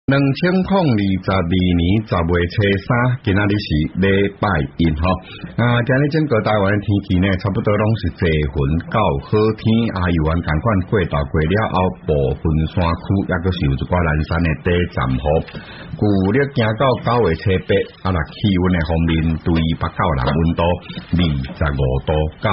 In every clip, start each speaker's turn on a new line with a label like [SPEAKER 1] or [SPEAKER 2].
[SPEAKER 1] 2022年10月初3，今仔日是礼拜一吼。今日整个台湾的天气呢，差不多拢是多云到好天，有完赶快过到过了后，部分山区也阁是有一寡南山的短暂雨。旧历行到9月初8，气温的方面，对北到南温度25度到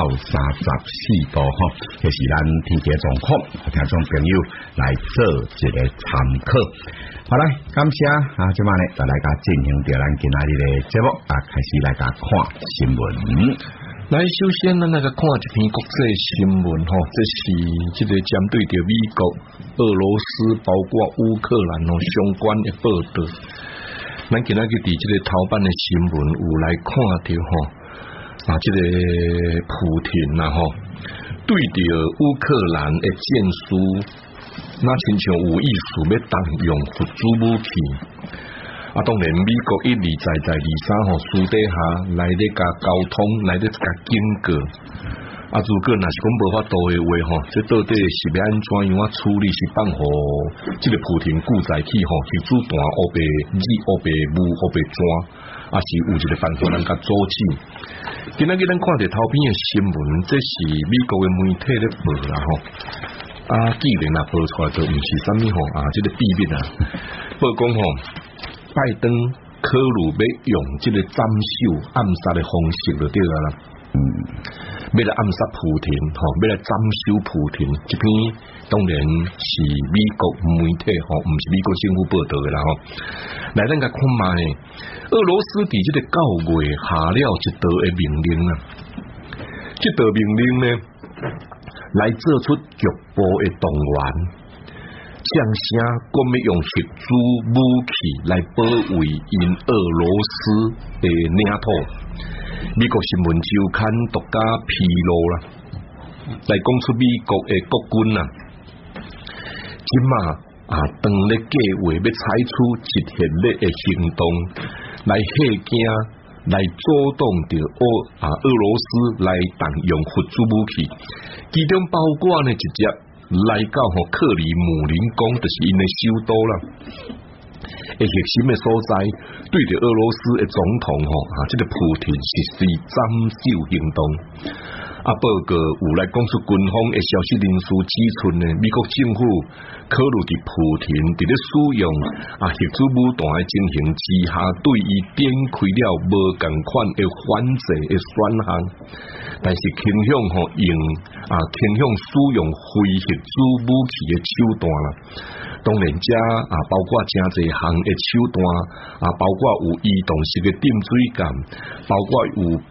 [SPEAKER 1] 34度吼，这是咱天气状况，听众朋友来做一个参考。好来，感谢即晚呢，就来甲进行着咱今仔日的节目开始来甲看新闻。
[SPEAKER 2] 来，首先咱来甲看一篇国际新闻吼，这是这个针对着美国、俄罗斯，包括乌克兰相关的报道。咱今仔日伫这个头版的新闻有来看到吼，这个普廷对着乌克兰的战术。那亲像有意思要动用核子武器，当然美国一而再私底下来咧甲沟通，来咧甲警告。如果若是讲无法度的话这到底是要安怎样处理？是放互这个普廷固在起核子弹乌白日乌白雾乌白纸，是有一个办法能甲阻止。今仔日咱看着头篇的新闻，这是美国的媒体咧报啦既然报出来就毋是啥物这个秘密报讲拜登可能要用这个斩首暗杀的方式就对啦，要来暗杀普廷要来斩首普廷，这篇当然是美国媒体毋是美国政府报道的啦来咱甲看卖，俄罗斯伫这个9月下了一道的命令这道命令呢来做出局部的动员，将声讲要用核子武器来保卫因俄罗斯的领土。美国新闻周刊独家披露啦，来讲出美国的国军即马当咧计划要采取一系列的行动来吓惊。来阻挡着俄罗斯来动用核子武器，其中包括呢直接来到克里姆林宫，就是因的首都啦。核心的所在，对着俄罗斯的总统这个普廷实施斩首行动。报告有来讲出军方的消息人士指出呢，美国政府考虑伫普廷伫咧使用核子武弹的情形之下，对伊展开了无共款的反制的选项，但是倾向使用非核子武器的手段啦。当然包括真侪项的手段包括有移动式的点水弹，包括有比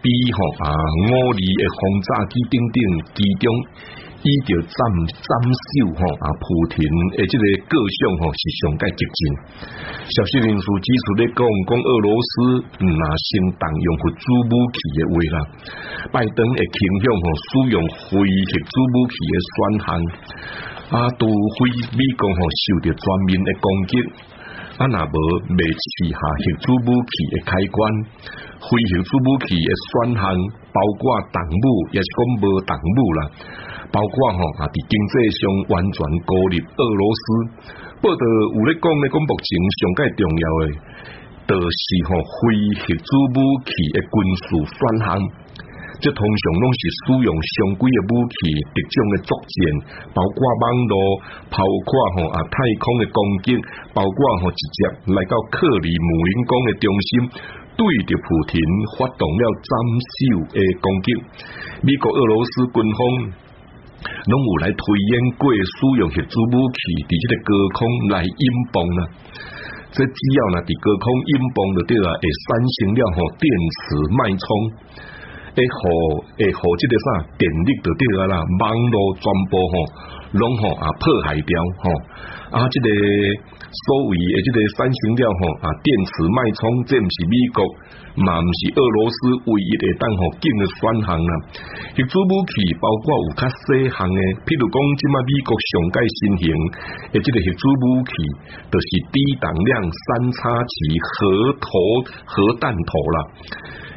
[SPEAKER 2] 5厘的轰炸机等等，其中伊着斩首普廷的这个个性是上界激进。消息人士指出咧讲俄罗斯若先动用核子武器的话啦，拜登会倾向使用非核子武器的选项。除非美国受到全面的攻击，若无未试下核子武器的开关，非核子武器的选项包括动武，也是讲无动武啦，包括伫经济上完全孤立俄罗斯。报道有咧讲目前上界重要的，就是非核子武器的军事选项。这通常拢是使用常规的武器，特种的作战，包括网络，包括太空的攻击，包括直接来到克里姆林宫的中心，对着普廷发动了斩首的攻击。美国、俄罗斯军方拢有来推演过使用核子武器伫这个高空来引爆啦。这只要伫高空引爆就对啦，会产生了电磁脉冲。会互这个电力就对啦，网络全部拢破坏掉这个所谓的这个产生了电磁脉冲，这毋是美国，嘛毋是俄罗斯唯一会当紧的选项啦。核子武器包括有较细项的，譬如讲即马美国上界新型的这个核子武器，就是低当量3x7核弹头啦。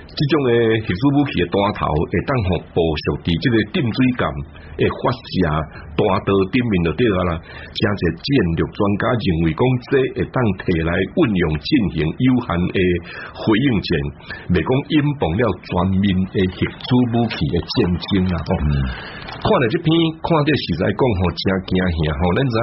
[SPEAKER 2] 这种的核子武器的弹头会当互部署伫这个点水杆会发射弹道顶面就对啦。真侪战略专家认为讲，这会当摕来运用进行有限的回应战，未讲引爆了全面的核子武器的战争啦。看了这篇，看到实在讲吼，真惊吓吼。咱知影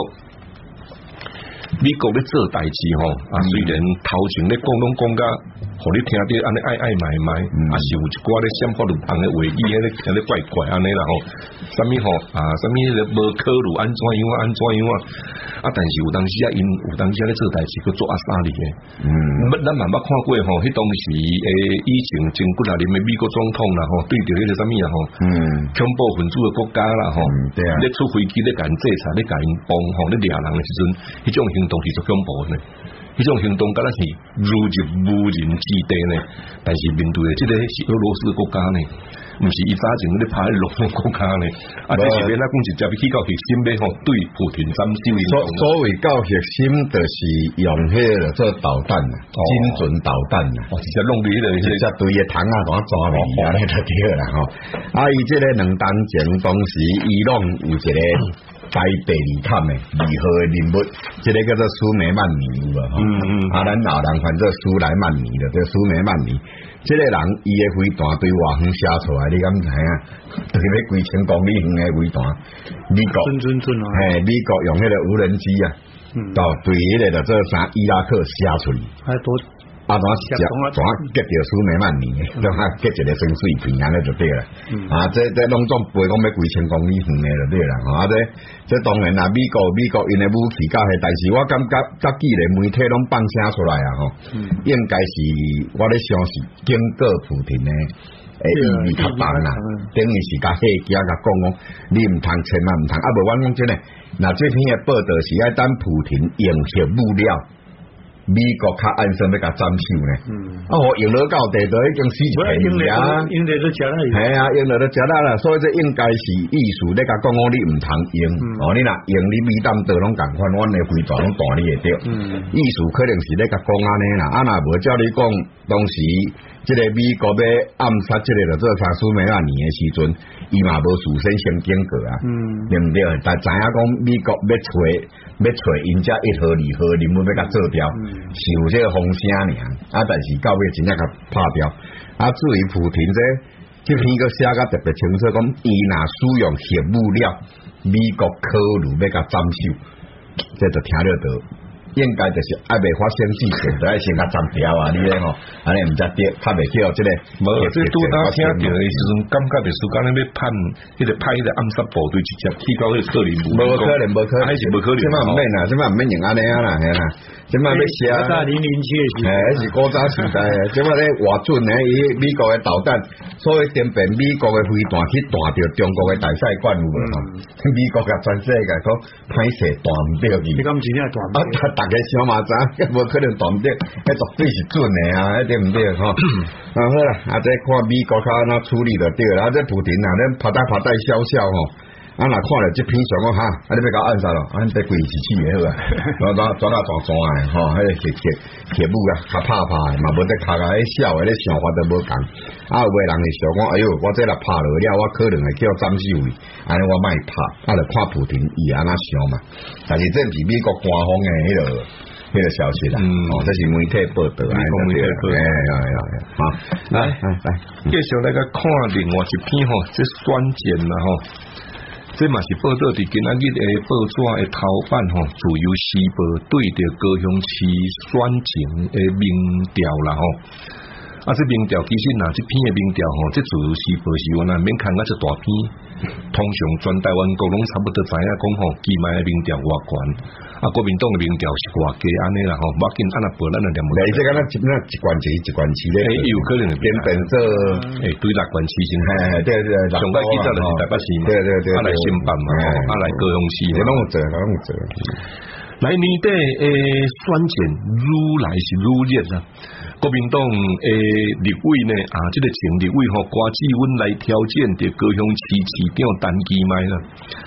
[SPEAKER 2] 美国咧做代志吼，虽然头前咧讲拢讲甲，互你听到安尼爱买，是有一寡咧闪发路旁的话语，咧听咧怪怪安尼啦吼。啥物吼啥物咧无考虑安怎样但是有当时因有当时咧做代志，去做阿三哩嘅。咱慢慢看过吼，迄当时以前前几年的美国总统啦吼，对着迄个啥物啦吼，恐怖分子的国家啦吼，咧出飞机咧干制裁，咧干因帮吼，咧掠人的时阵，迄种行动是足恐怖的。迄种行动敢若是如入无人之地呢，但是面对的这个是俄罗斯的国家呢，毋是伊早前咧拍落后国家呢，这是要哪讲是接去到核心要吼对普京斩首。
[SPEAKER 1] 所谓到核心，就是用迄个做导弹精准导弹
[SPEAKER 2] 直接弄伫迄个
[SPEAKER 1] 直接对个膛啊，怎抓落去安尼就对啦吼。伊这个两当前当时伊拢有一个台北里看的离合的人物，这个叫做苏梅曼尼有无吼？咱老人反正苏莱曼尼的，这苏梅曼尼，这个人伊的飞弹对外远射出来，你敢知影？对要几千公里远的飞弹，美国美国用迄个无人机啊，到对迄个就做啥伊拉克射出去，
[SPEAKER 3] 还多。
[SPEAKER 1] 怎结着苏美曼尼，让他结一个深水平安尼就对了。这拢总飞讲要几千公里远的就对了。这当然啦，美国因的武器较迄，但是我感觉早几个媒体拢放声出来啊吼，应该是我咧相信经过普丁呢。意味较重啦，等于是甲迄家甲讲讲，你毋通千万毋通，无我讲真诶，那这篇的报道是爱等普丁用核武料。美国较暗算要甲斩首呢，用了到地都已经死一片啊！
[SPEAKER 3] 用了都食啦，
[SPEAKER 1] 系啊，用了都食啦，所以这应该是意思咧甲讲讲你毋通用，你若用你美弹刀拢共款，阮的飞弹拢弹你会着，意思可能是咧甲讲安尼啦，若无照你讲，当时这个美国要暗杀这个就做查苏梅亚尼的时阵，伊嘛无事先经过啊，对毋对？但知影讲美国要找因遮一号二号人物要甲做掉。是有这个风声尔，但是到尾真正甲拍掉。至于普丁这篇个写甲特别清楚，讲伊若使用核武料，美国考虑要甲斩首，这就听了到。应该就是还未发生之前，就爱先甲斩掉啊！你咧吼，安尼毋则对，较袂叫即个。
[SPEAKER 2] 无，这拄当听到的时阵，感觉就是讲你要判，迄个派迄个暗杀部队直接去到迄个克林姆。
[SPEAKER 1] 无可能，
[SPEAKER 2] 还是无可能。
[SPEAKER 1] 即摆毋免啦，即摆毋免用安尼啊啦，系啦。即摆要写。
[SPEAKER 3] 007
[SPEAKER 1] 的是古早时代的，即摆咧偌准的，伊美国的导弹，所以颠遍美国的飞弹去弹着中国的大使馆有无吼？美国甲全世界讲歹势弹毋着去。
[SPEAKER 3] 你敢真正弹唔着？
[SPEAKER 1] 大家小马仔，无可能断唔得，迄绝对是准的啊，对唔对吼？好啦，这看美国较安怎处理就对啦。这普丁啊，咱拍带笑笑吼。若看了这篇上讲哈，你要甲暗杀咯，得贵是气的好啊，抓啊吼，迄个铁母啊，较拍嘛无得拍个，迄笑的咧想法都无共。有个人会想讲，哎哟，我这若拍落了，我可能会叫斩首去，安尼我莫拍，就看普丁伊安怎想嘛。但是这是美国官方的迄个消息啦，这是媒体报道啊，好，来，
[SPEAKER 2] 继续来个看另外一篇吼，这选战啦吼。这嘛是报道伫今仔日的报纸的头版吼，自由时报对着高雄市选情的民调啦吼。这民调其实这篇的民调吼，这自由时报是原来免看这大篇，通常全台湾国拢差不多知影讲吼，期迈的民调偌悬，国民党的民调是偌低安尼啦吼，无紧安那报咱就念。
[SPEAKER 1] 这个一关市咧，
[SPEAKER 2] 有可能
[SPEAKER 1] 变做
[SPEAKER 2] 对6关市先，
[SPEAKER 1] 对，
[SPEAKER 2] 上届记者就是台北市嘛，
[SPEAKER 1] 对，
[SPEAKER 2] 来新办嘛，来高雄市，
[SPEAKER 1] 拢有做。
[SPEAKER 2] 来年底选战愈来是愈热啦。国民党立委呢这个前立委郭志文来挑战的高雄市市长陈其迈啦。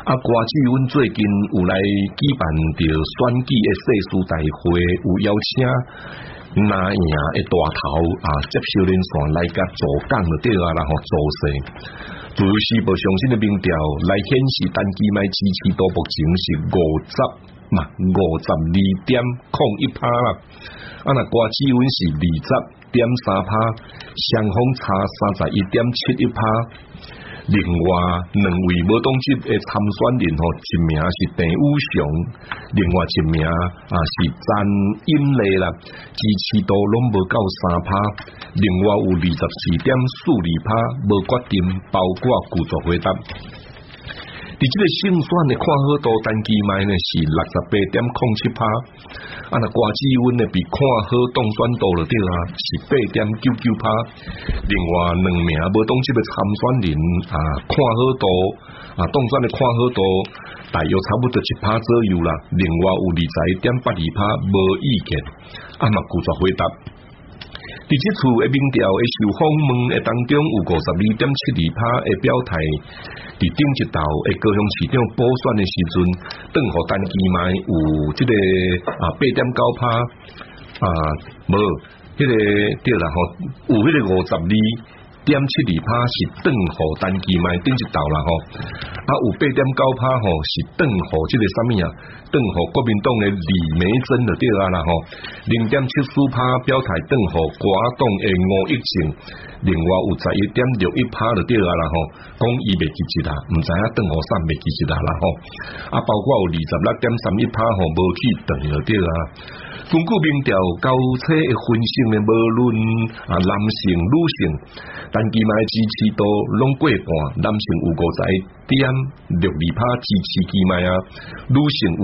[SPEAKER 2] 歌志阮最近有来举办着选举的誓师大会，有邀请拿赢的大头接受人选来甲助讲就对啊，然后助势。自由时报上新的民调来显示，单机麦支持度目前是52.01%啦。那歌志阮是20.3%，双方差31.71%。另外两位无党籍的参选人一名是郑宇翔，另外一名是詹英丽啦，支持度拢无到3%，另外有24.42%无决定，包括故作回答。伫即个胜选的看好度单机麦呢是68.07%，那歌志阮呢比看好当选度就对啦，是8.99%。另外两名无党籍的参选人看好度当选的看好度大约差不多1%左右啦。另外有21.82%无意见，嘛故作回答。伫即次的民调的受访问的当中，有52.72%的表态，伫顶一道的高雄市长补选的时阵，当互单机麦有即个8.9%无迄个对啦吼，有迄个52.72%是当互单机麦顶一道啦吼，有8.9%是当互即个啥物当互国民党的李眉珍就对啦吼，0.74%表态当互国党的吴益政，另外有11.61%就对啦吼，讲伊袂记一啦，毋知影当互啥袂记一啦吼，包括有26.31%无去当就对啦。根据民调交叉的分析呢，无论男性女性，单机麦支持度拢过半，男性有50.62%支持机麦女性有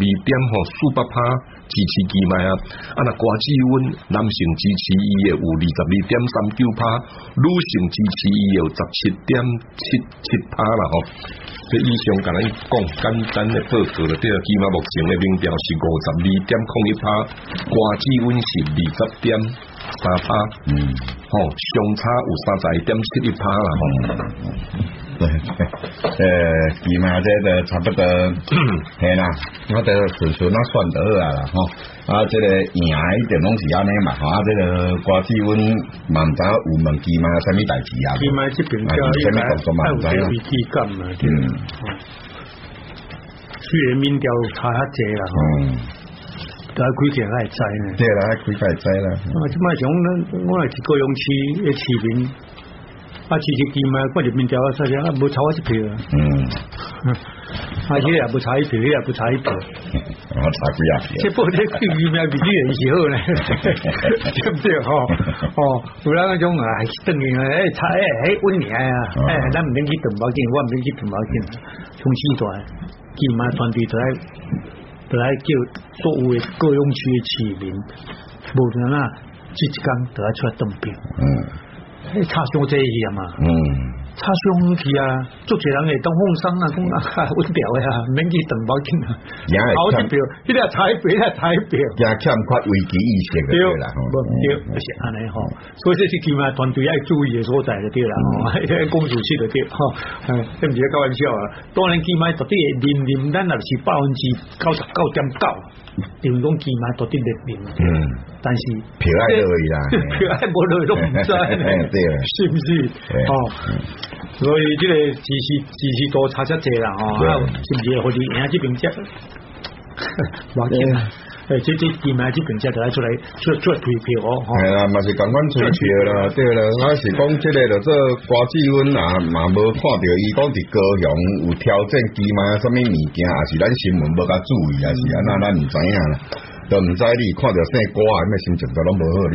[SPEAKER 2] 52.48%支持机麦那歌志阮男性支持伊的有22.39%，女性支持伊有17.77%啦吼。这以上甲咱讲简单的报告了，对啊，起码目前的民调是52.01%，歌志阮是20.3%，相差有31.71%啦吼。
[SPEAKER 1] 起码这个差不多，嘿啦，我这顺顺那算得好啦吼。这个赢一点拢是安尼嘛，这个歌志阮嘛毋知有问起码啥物代志啊？
[SPEAKER 3] 起码这边叫啥物动作嘛毋知影。危机感嘛，虽然民调差较济啦，但开起来会知呢。
[SPEAKER 1] 对啦，开起来知啦。
[SPEAKER 3] 即摆像我是高雄市的市民。支持机嘛，我入民调啥啥，无差我一票迄个也无差一票，迄个也无差一票。
[SPEAKER 1] 我差几啊票？
[SPEAKER 3] 这报这机名比你人是好呢，对不对吼？有人那种等于差稳赢咱毋免去动毛巾，我毋免去动毛巾，从时代机嘛团队就来叫所有的高雄区的市民，无论这一天就来出来投票。差伤这去嘛，差伤去足侪人会当放松讲稳调的免去动毛巾好一票，迄个差一票，
[SPEAKER 1] 也欠缺危机意识的对啦，
[SPEAKER 3] 对，就是安尼吼。所以这是起码团队要注意的所在就对啦，公主气就对这毋是开玩笑当然起码到底人咱也是99.9%。定讲机嘛，到底热但是
[SPEAKER 1] 票爱落去啦，
[SPEAKER 3] 票爱无落去都唔知，
[SPEAKER 1] 对，
[SPEAKER 3] 是不是？所以这个支持度差遮济啦，是不是？或者赢这边只，冇见啦。这机嘛，这边只就来出来推票
[SPEAKER 1] 系啦，嘛是共款推票啦，对啦。我是讲这个就做歌志阮嘛无看到伊讲伫高雄有挑战机嘛，什么物件，也是咱新闻无甲注意，也是咱唔知影啦。都唔知你看到姓歌咩心情都拢无好哩，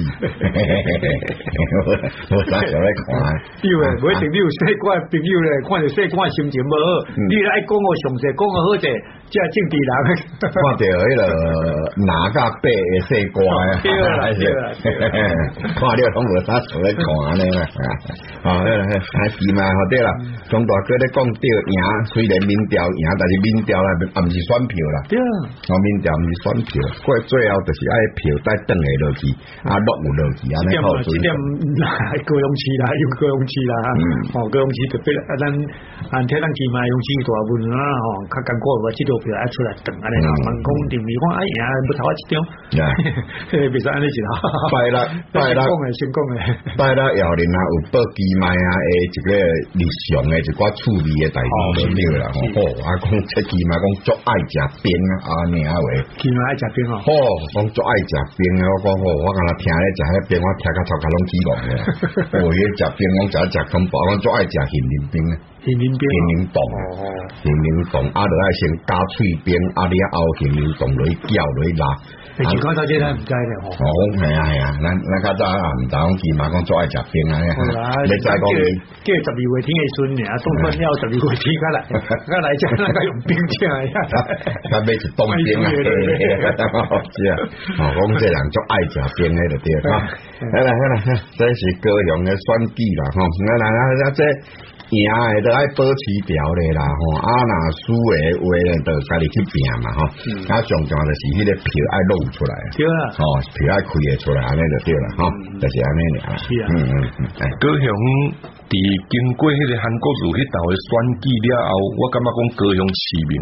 [SPEAKER 1] 我啥时候来看？
[SPEAKER 3] 对诶，唔一定你有姓歌朋友咧，看到姓歌心情无好，你爱讲我详细，讲我好者，即系政治人。
[SPEAKER 1] 看到迄个哪甲白诶姓歌啊，
[SPEAKER 3] 对啦，
[SPEAKER 1] 看了拢无啥时候来看呢嘛，还是嘛，对啦，张大哥咧讲对赢，虽然民调赢，但是民调啦，也唔是选票啦，
[SPEAKER 3] 对啊，
[SPEAKER 1] 民调唔是选票，过最後就是愛票再轉下落去，落有落去安尼好水。
[SPEAKER 3] 這點高雄市啦，用高雄市啦，高雄市特別咱睇咱期嘛，用市大部分啦，較艱苦話，這條票愛出來等安尼啦，問講定位講哎呀，不頭一張，別使安尼是啦。拜啦，先講嘅，
[SPEAKER 1] 拜啦，後年啊有報期賣啊，一個日常嘅一寡趣味嘅代志都了啦，講這期賣講足愛食冰啊，安尼啊話，
[SPEAKER 3] 期賣愛食冰哦，
[SPEAKER 1] 講足愛食冰啊，我講我剛才聽咧食迄冰，我聽甲頭殼攏起攏嘅，迄食冰講食恐怖，我足愛食杏仁冰啊，杏仁凍，啊，就愛先加脆冰，啊，你後杏仁凍落去攪落去拉。
[SPEAKER 3] 前嗰陣時咱唔知咧，
[SPEAKER 1] 係啊，咱較早啊唔知講期賣講足愛食冰啊，你知講你
[SPEAKER 3] 叫12月天嘅孫啊，凍粉了12月天過來食，那個用冰食啊，
[SPEAKER 1] 甲買一凍冰啊，是啊，講這人足愛食冰嘅就對啦，好啦，這是高雄嘅選舉啦，嗱這。贏誒都愛保持條咧啦，啊若輸誒話咧，就家己去拼嘛，啊上重就是迄個票愛露出來，
[SPEAKER 3] 對啦，
[SPEAKER 1] 票愛開誒出來，安尼就對啦，就是安尼啦。
[SPEAKER 3] 是啊，
[SPEAKER 2] 高雄佇經過迄個韓國瑜迄頭誒選舉了後，我感覺講高雄市民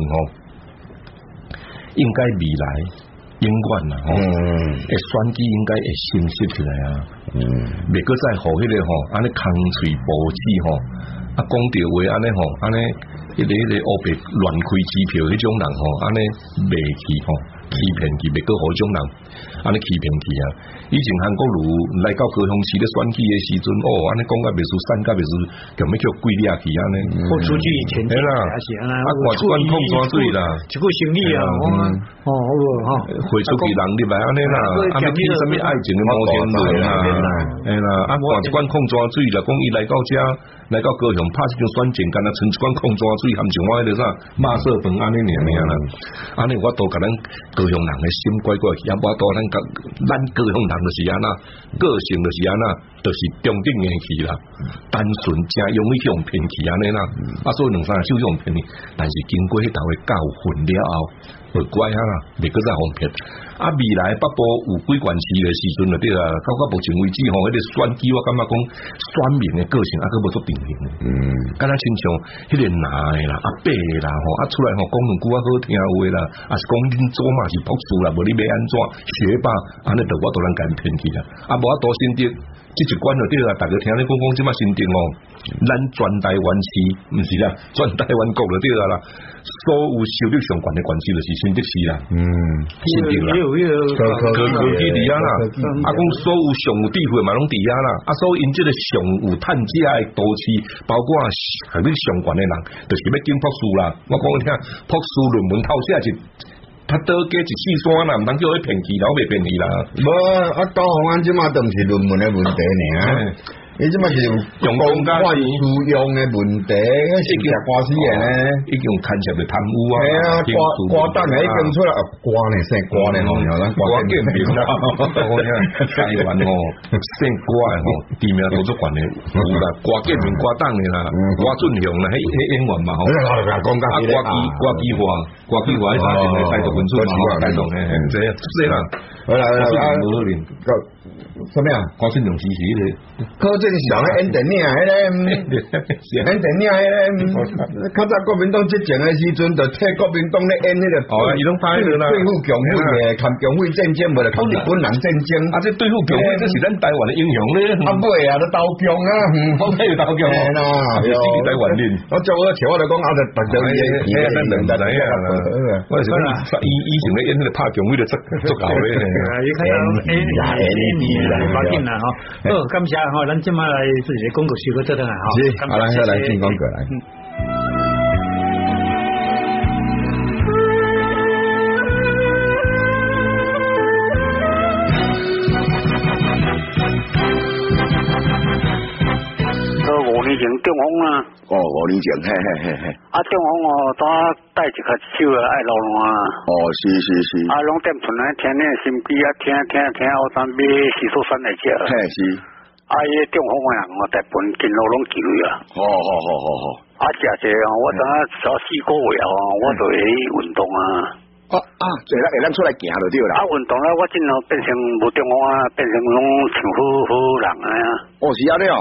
[SPEAKER 2] 應該未來永遠啦，誒選舉應該會成熟起來啊，未閣再互迄個安尼空喙無齒啊，講着話安尼安尼，迄個烏白亂開支票迄種人安尼袂去欺騙去，袂閣互種人安尼欺騙去啊！以前韓國瑜來到高雄市咧選舉嘅時陣，安尼講甲袂輸，散甲袂輸，咁要叫貴掠去安尼。
[SPEAKER 3] 我出去前係啦，
[SPEAKER 2] 啊，掛一罐礦泉水啦，
[SPEAKER 3] 一個生意啊，
[SPEAKER 2] 匯出去人入來安尼啦，啊，要聽什麼愛情嘅摩天輪啦，係啦，啊，掛一罐礦泉水啦，講伊來到遮。來到高雄拍這種選戰，干那存一罐礦泉水，含像我迄個啥馬色飯安尼爾啦，安尼我都甲咱高雄人嘅心乖乖去，啊，我都咱高雄人就是安那，個性就是安那，就是中正嘅去啦，單純正容易去用騙去安尼啦，啊，所以兩三手用騙去，但是經過迄頭嘅教訓了後，會乖啊，袂閣再互騙。啊，未來北部有幾縣市嘅時陣就對啦，到目前為止迄個選舉我感覺講選民嘅個性還閣無足定型。敢若親像迄個男嘅啦、阿伯嘅啦，啊出來講兩句好聽話啦，啊是講恁祖嘛是博士啦，無你要安怎學霸，安尼就我都能甲因騙去啦，啊無啊多心得。這一關就對啦，大家聽你講即馬新定咱全台灣市毋是啦，全台灣國就對啦，所有受力上懸嘅關係就是新北市啦，新定啦，科技佇遐啦，啊講所有上有智慧嘛攏佇遐啦，啊所以因即個上有趁食嘅都市，包括係啲上懸嘅人，就是要揀博士啦，我講你聽博士論文透寫一。他多加一次山啦，唔通叫佢騙去，然後未騙去啦。
[SPEAKER 1] 無啊，高雄安即馬都毋是論文嘅問題爾，伊即馬是用公家使用嘅問題，是食瓜死嘅咧，
[SPEAKER 2] 已經牽涉到貪污啊。
[SPEAKER 1] 係啊，瓜蛋係已經出來，瓜呢姓瓜呢，咱瓜見面啦。
[SPEAKER 2] 我聽台灣姓瓜嘅地名都足懸嘅，有啦，瓜見面瓜蛋嘅啦，瓜俊雄啦，迄演員嘛，啊瓜基華。國際化喺邊嘅態度本身嘛，態度嘅，即係啦，好啦，什麼啊？郭俊雄支持你，
[SPEAKER 1] 柯震雄咧演電影迄個，演電影迄個，較早國民黨執政嘅時陣，就替國民黨咧演迄個，
[SPEAKER 2] 伊攏拍啦，
[SPEAKER 1] 對付共匪嘅，抗共匪戰爭，無就抗日本人戰爭，
[SPEAKER 2] 啊，即對付共匪，這是咱台灣嘅英雄咧，
[SPEAKER 1] 啊唔係啊，都投降啊，
[SPEAKER 2] 好睇要投降啦，支持台灣人，
[SPEAKER 1] 我做我條我就講啊，就特別
[SPEAKER 2] 咱兩啊。我係想以前咧演迄個拍強威就足夠咧，
[SPEAKER 3] 你睇下冇緊啦嗬。好，感謝嗬，咱今晚嚟自己廣告時嗰陣啊，
[SPEAKER 1] 好啦，再來進廣告來。
[SPEAKER 4] 5年前中風啊
[SPEAKER 1] ，5年前，嘿。
[SPEAKER 4] 啊中風當帶一隻手啊愛流汗啊。
[SPEAKER 1] 是。
[SPEAKER 4] 啊，攏點存來聽呢心機啊，聽後當買洗手酸來食。
[SPEAKER 1] 嘿是。
[SPEAKER 4] 啊，伊中風嘅人大部分見路攏救啊。
[SPEAKER 1] 好。
[SPEAKER 4] 啊，食者我當4個月我就會運動啊。
[SPEAKER 5] 会咱出来行就对啦。
[SPEAKER 4] 运动了，我今后变成无中风啊，变成拢像好人啊。
[SPEAKER 5] 是安尼哦。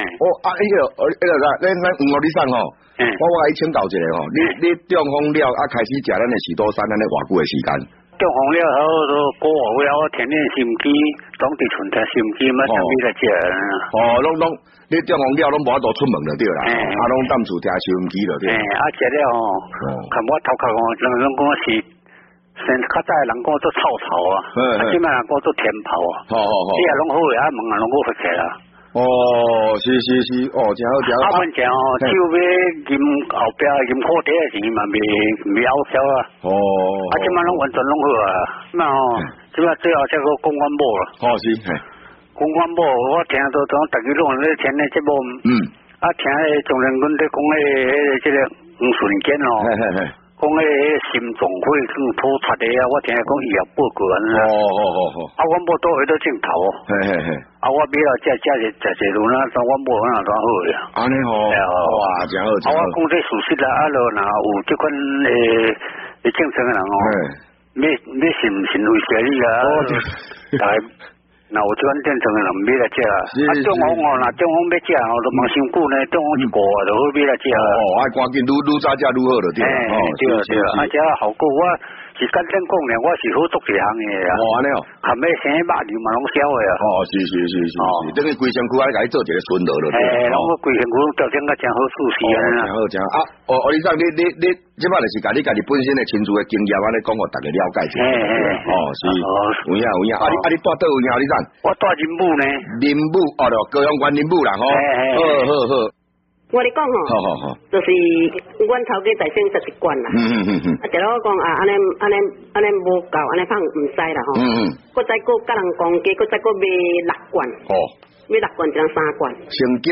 [SPEAKER 5] 咱黄你送吼，我甲你请教一下吼，你中风了开始食咱的士多山，咱咧偌久的时间？
[SPEAKER 4] 中风了后都过后了，我天天心肌，总伫存条心肌嘛，上面来食。
[SPEAKER 5] 拢你中风了，拢无法度出门就对啦。拢踮厝听收音机就对。
[SPEAKER 4] 食了吼，看我头壳讲，人讲是。先较早人讲做臭草啊，即摆人讲做甜泡啊。你也拢好个，门也拢好发起啦。
[SPEAKER 5] 是，真好。
[SPEAKER 4] 本正手尾银后壁银裤底的钱嘛未拗销啊。即摆拢完全拢好啊。即摆最后才个公关部啦。
[SPEAKER 5] 是。
[SPEAKER 4] 公关部我听到大家拢咧听咧节目。听迄中人阮咧讲即个黄顺坚哦。讲心脏会更突出的啊！我听讲伊也报告安啦。我无倒回到镜头。我比较食路啦，我无哪好呀。
[SPEAKER 5] 安尼哇，真好。
[SPEAKER 4] 我讲这事实啦，若有这款精神的人你信唔信为啥你啊？大概有这款精神的人买来食啦。中风中风要食都忙伤久呢，中风一过就好买来食。
[SPEAKER 5] 赶紧愈早食愈好就对。
[SPEAKER 4] 对，这效果我是简单讲咧，我是好做一项的啊。
[SPEAKER 5] 安尼
[SPEAKER 4] 含要生肉瘤嘛拢烧的啊。
[SPEAKER 5] 是。等于规身躯甲你做一个巡逻就对。
[SPEAKER 4] 拢我规身躯条件较真好舒适啊。
[SPEAKER 5] 真好你讲你即摆就是甲你家己本身的亲自的经验安尼讲，互大家了解一下。是。有影。你住倒位啊？你讲？
[SPEAKER 4] 我住林武呢。
[SPEAKER 5] 林武就高雄县林武啦吼。好。
[SPEAKER 6] 我咧讲吼，就是阮头家在省11罐啦。一路讲安尼无够，安尼放唔使啦吼。搁再搁甲人讲价，搁再搁买6罐。买6罐一人3罐。先叫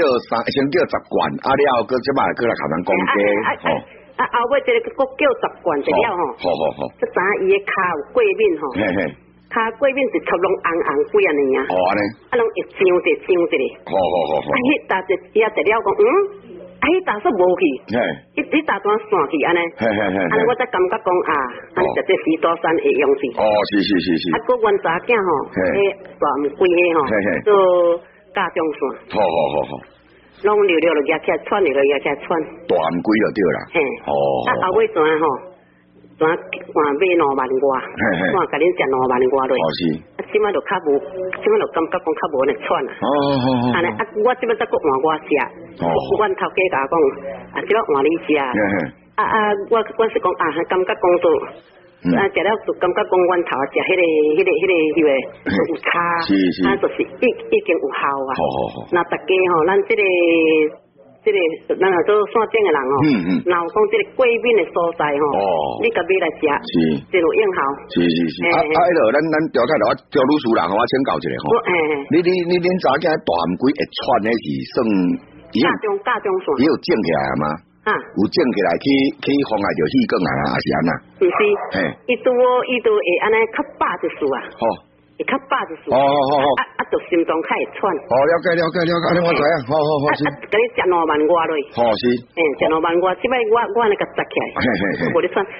[SPEAKER 6] 10
[SPEAKER 5] 罐，了后搁即摆搁来甲人讲价。
[SPEAKER 6] 后尾这个搁叫10罐一了吼。好。这知伊个骹有过敏吼。骹过敏是头拢红几安尼啊。
[SPEAKER 5] 安尼。
[SPEAKER 6] 拢会痒一个。好。迄搭一了讲迄搭煞无去，迄搭单散去安尼，安尼我才感觉讲安尼食这士多山会用是。是。搁阮查囝吼，迄大唔规个吼，做甲中线。好。拢溜就夹起来喘，
[SPEAKER 5] 大唔规就对啦。
[SPEAKER 6] 后尾全吼，全买2万外，全甲恁食2万外落。即摆就较无，即摆就感觉讲较无咧喘啊。安尼我即摆再搁换我食，阮头家甲我讲，即摆换你食。我是讲感觉讲做，食了就感觉讲阮头食迄个有差，就是已经有效啊。那大家吼，咱这个咱做线顶的人吼，若有讲这个过敏的所在吼，你甲买来食，就有应效。是。
[SPEAKER 5] 咱调解了，赵律师啦，我请教一下吼。恁查囝大唔规会喘的是算
[SPEAKER 6] 甲中线，
[SPEAKER 5] 伊有种起来吗？有种起来去妨碍着气管啊，还是安那？
[SPEAKER 6] 不是，伊都会安尼较饱一丝啊。会较饱一丝。就心脏较会喘。
[SPEAKER 5] 了解，安尼我知影。好。
[SPEAKER 6] 甲你食2万外落。
[SPEAKER 5] 是。
[SPEAKER 6] 食2万外，即摆我安尼甲摘起来，无咧喘。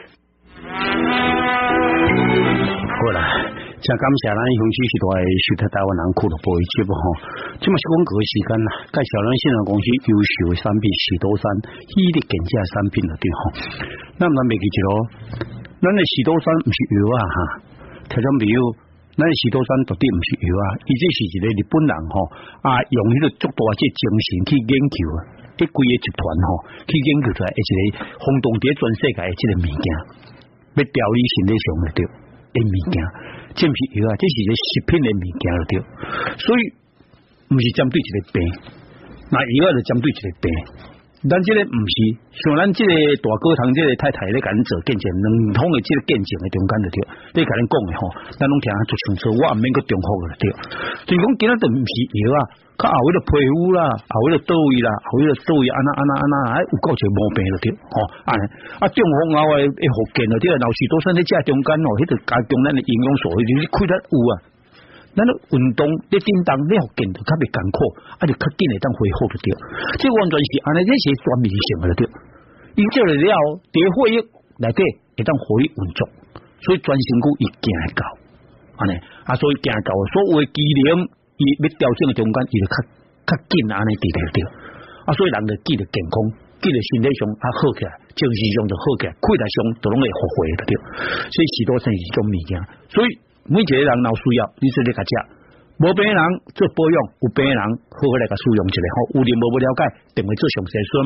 [SPEAKER 3] 好啦，真感谢咱雄起时代收听台湾人俱乐部的节目吼。即嘛是广告的时间啦，介绍咱现场公司优秀的产品士多山伊的健健产品了对吼。咱袂记住咯，咱的士多山毋是药啊哈，听众朋友。咱士多山绝对毋是药啊，伊这是一个日本人吼用迄个足大这精神去研究啊，一规个集团吼去研究出来一个轰动伫全世界的这个物件，要调理身体上的对，的物件，这毋是药啊，这是一个食品的物件了对，所以毋是针对一个病，那药就针对一个病。咱这个毋是像咱这个大哥堂这个太太咧，甲咱做见证，两通的这个见证的中间就对。你甲咱讲的吼，咱拢听足清楚，我毋免个重复了对。就是讲今仔就毋是药啊，较后迄个皮肤啦，后迄个倒位啦，后迄个倒位安那，有够侪毛病了对。吼，安尼中风后会福建了对，老许多身体这中间吼，迄个加强咱的营养素，就是开得有啊。咱运动你叮当你福建就较袂艰苦，就较紧会当恢复就对。这完全是安尼，这是全面性的对。伊做了了，伫血液内底会当互你运作，
[SPEAKER 7] 所以全身躯伊行会到，安尼啊，所以行到所有的机能，伊要调整的中间，伊就较紧安尼伫着啊，所以人就记得健康，记得身体上啊好起来，精神上就好起来，气力上都拢会发挥得着。所以许多生是种物件，所以每一个人若需要，你说你甲食，无病人做保养，有病人好好来甲使用一下。吼，有任无了解，电话做详细询问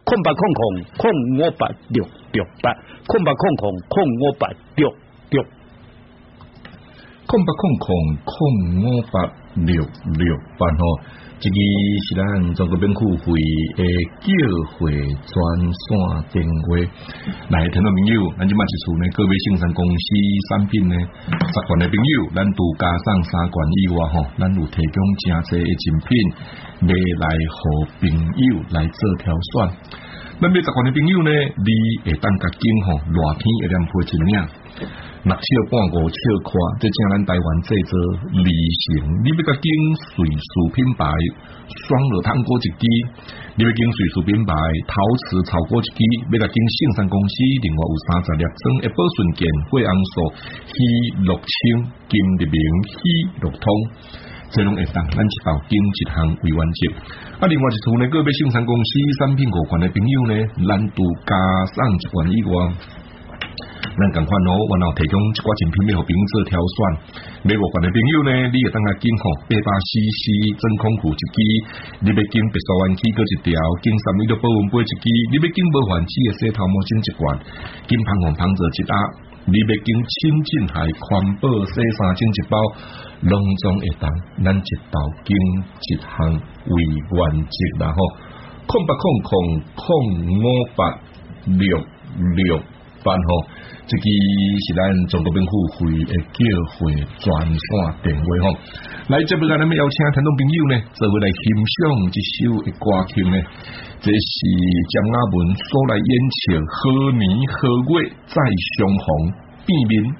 [SPEAKER 7] ，0800-058668，0800-058668吼。这个是咱中国免付费的叫货专线电话，来听众朋友，咱即马一厝呢，各位信商公司产品呢，10罐的朋友，咱独加上3罐以外吼，咱有提供真侪的精品，买来互朋友来做挑选。咱买10罐的朋友呢，你会当甲紧吼，热天会连配一领。6小半5小块，这正咱台湾制作理性。你要甲经瑞士品牌双热汤锅一支，你要经瑞士品牌陶瓷炒锅一支，要甲经圣山公司另外有30粒装的保顺健贵红素喜乐清金立明喜乐通，这拢会当咱一包经一项为完结。啊，另外一处呢，各位圣山公司产品5罐的朋友呢，咱都加上1罐以外。咱共款咯，然后提供一寡精品要互朋友做挑选。买5罐的朋友呢，你会当下经吼800cc真空壶一支，你要经白沙湾起搁一条，经3米的保温杯一支，你要经无环子的洗头毛巾一罐，经胖红胖者一盒，你要经亲近海环保洗衫巾一包，拢总会当咱一包经一项为完结啦吼。0800-058668吼，这个是咱中国免付费的叫货专线电话吼。来，这边咱们邀请听众朋友呢，做伙来欣赏一首的歌曲呢。这是江雅文所来演唱，何年何月再相逢，变面。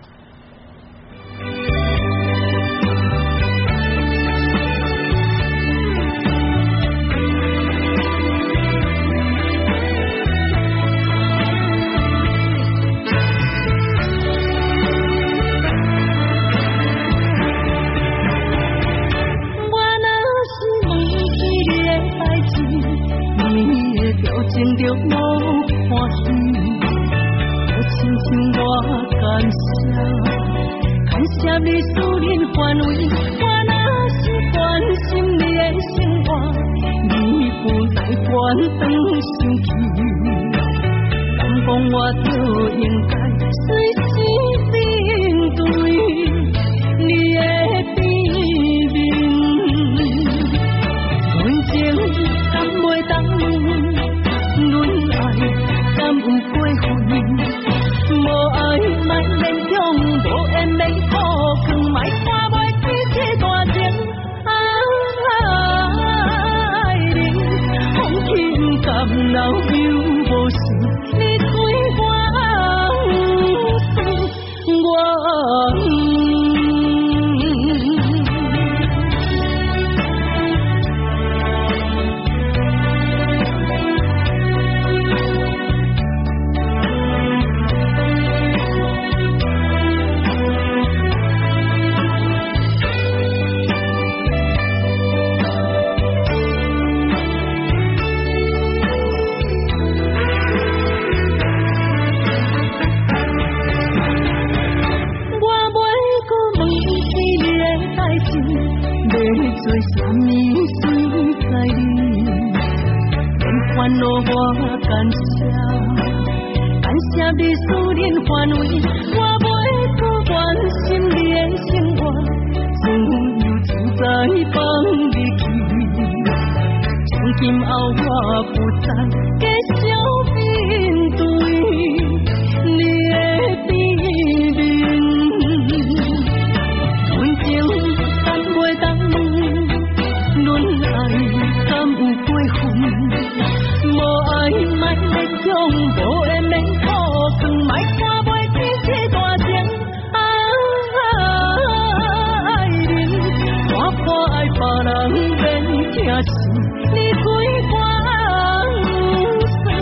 [SPEAKER 8] 你归还。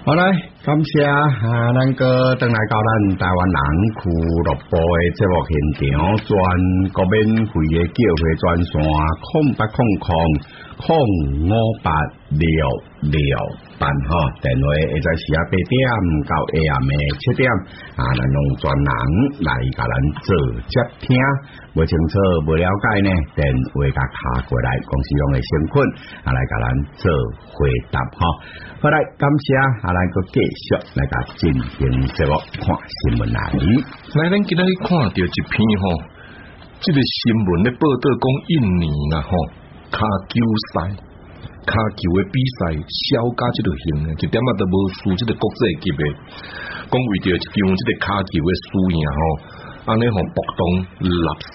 [SPEAKER 1] 好来，感谢咱个登来到咱台湾人俱乐部的节目现场，全国免费的叫会专线0800-586-68电话会在时8点到下暗的7点，咱用专人来甲咱做接听，无清楚无了解呢，电话甲卡过来，公司用的身份来甲咱做回答好来，感谢咱个继续来甲进行节目看新闻来。
[SPEAKER 2] 来，咱今日看到一篇这个新闻咧报道讲印尼骹球赛。骹球的比赛小加这个型一点都无输这个国际级的，讲为着一场这个骹球的输赢安尼搏动纳死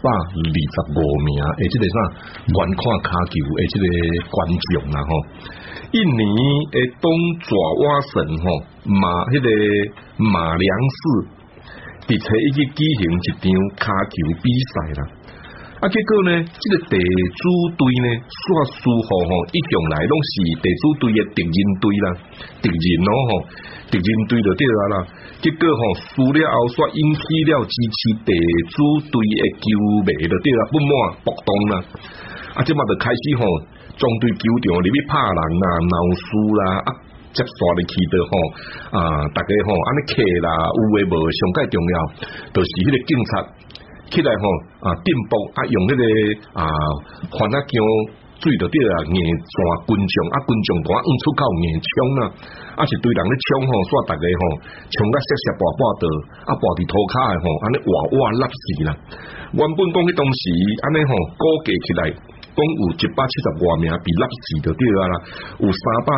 [SPEAKER 2] 125名的这个啥观看骹球的这个观众印尼的东爪哇省迄个马良市伫初一去举行一场骹球比赛啦。结果呢，这个地主队呢，煞输互一向来拢是地主队的敌人队啦，敌人敌人队就对啦。结果输了后，煞引起了支持地主队的球迷就对啦，不满暴动啦。即马就开始装对球场里面拍人啦、闹事啦，接刷入去的大家安尼客啦，有诶无上介重要，就是迄个警察。起来电报用迄个番仔姜水就对啦，硬抓群众群众大出口硬冲啦，一堆人咧冲煞大家冲甲湿湿跋倒，跋伫涂骹诶安尼哇落死啦。原本讲迄当时安尼估计起来，讲有170多名被落死就对啦，有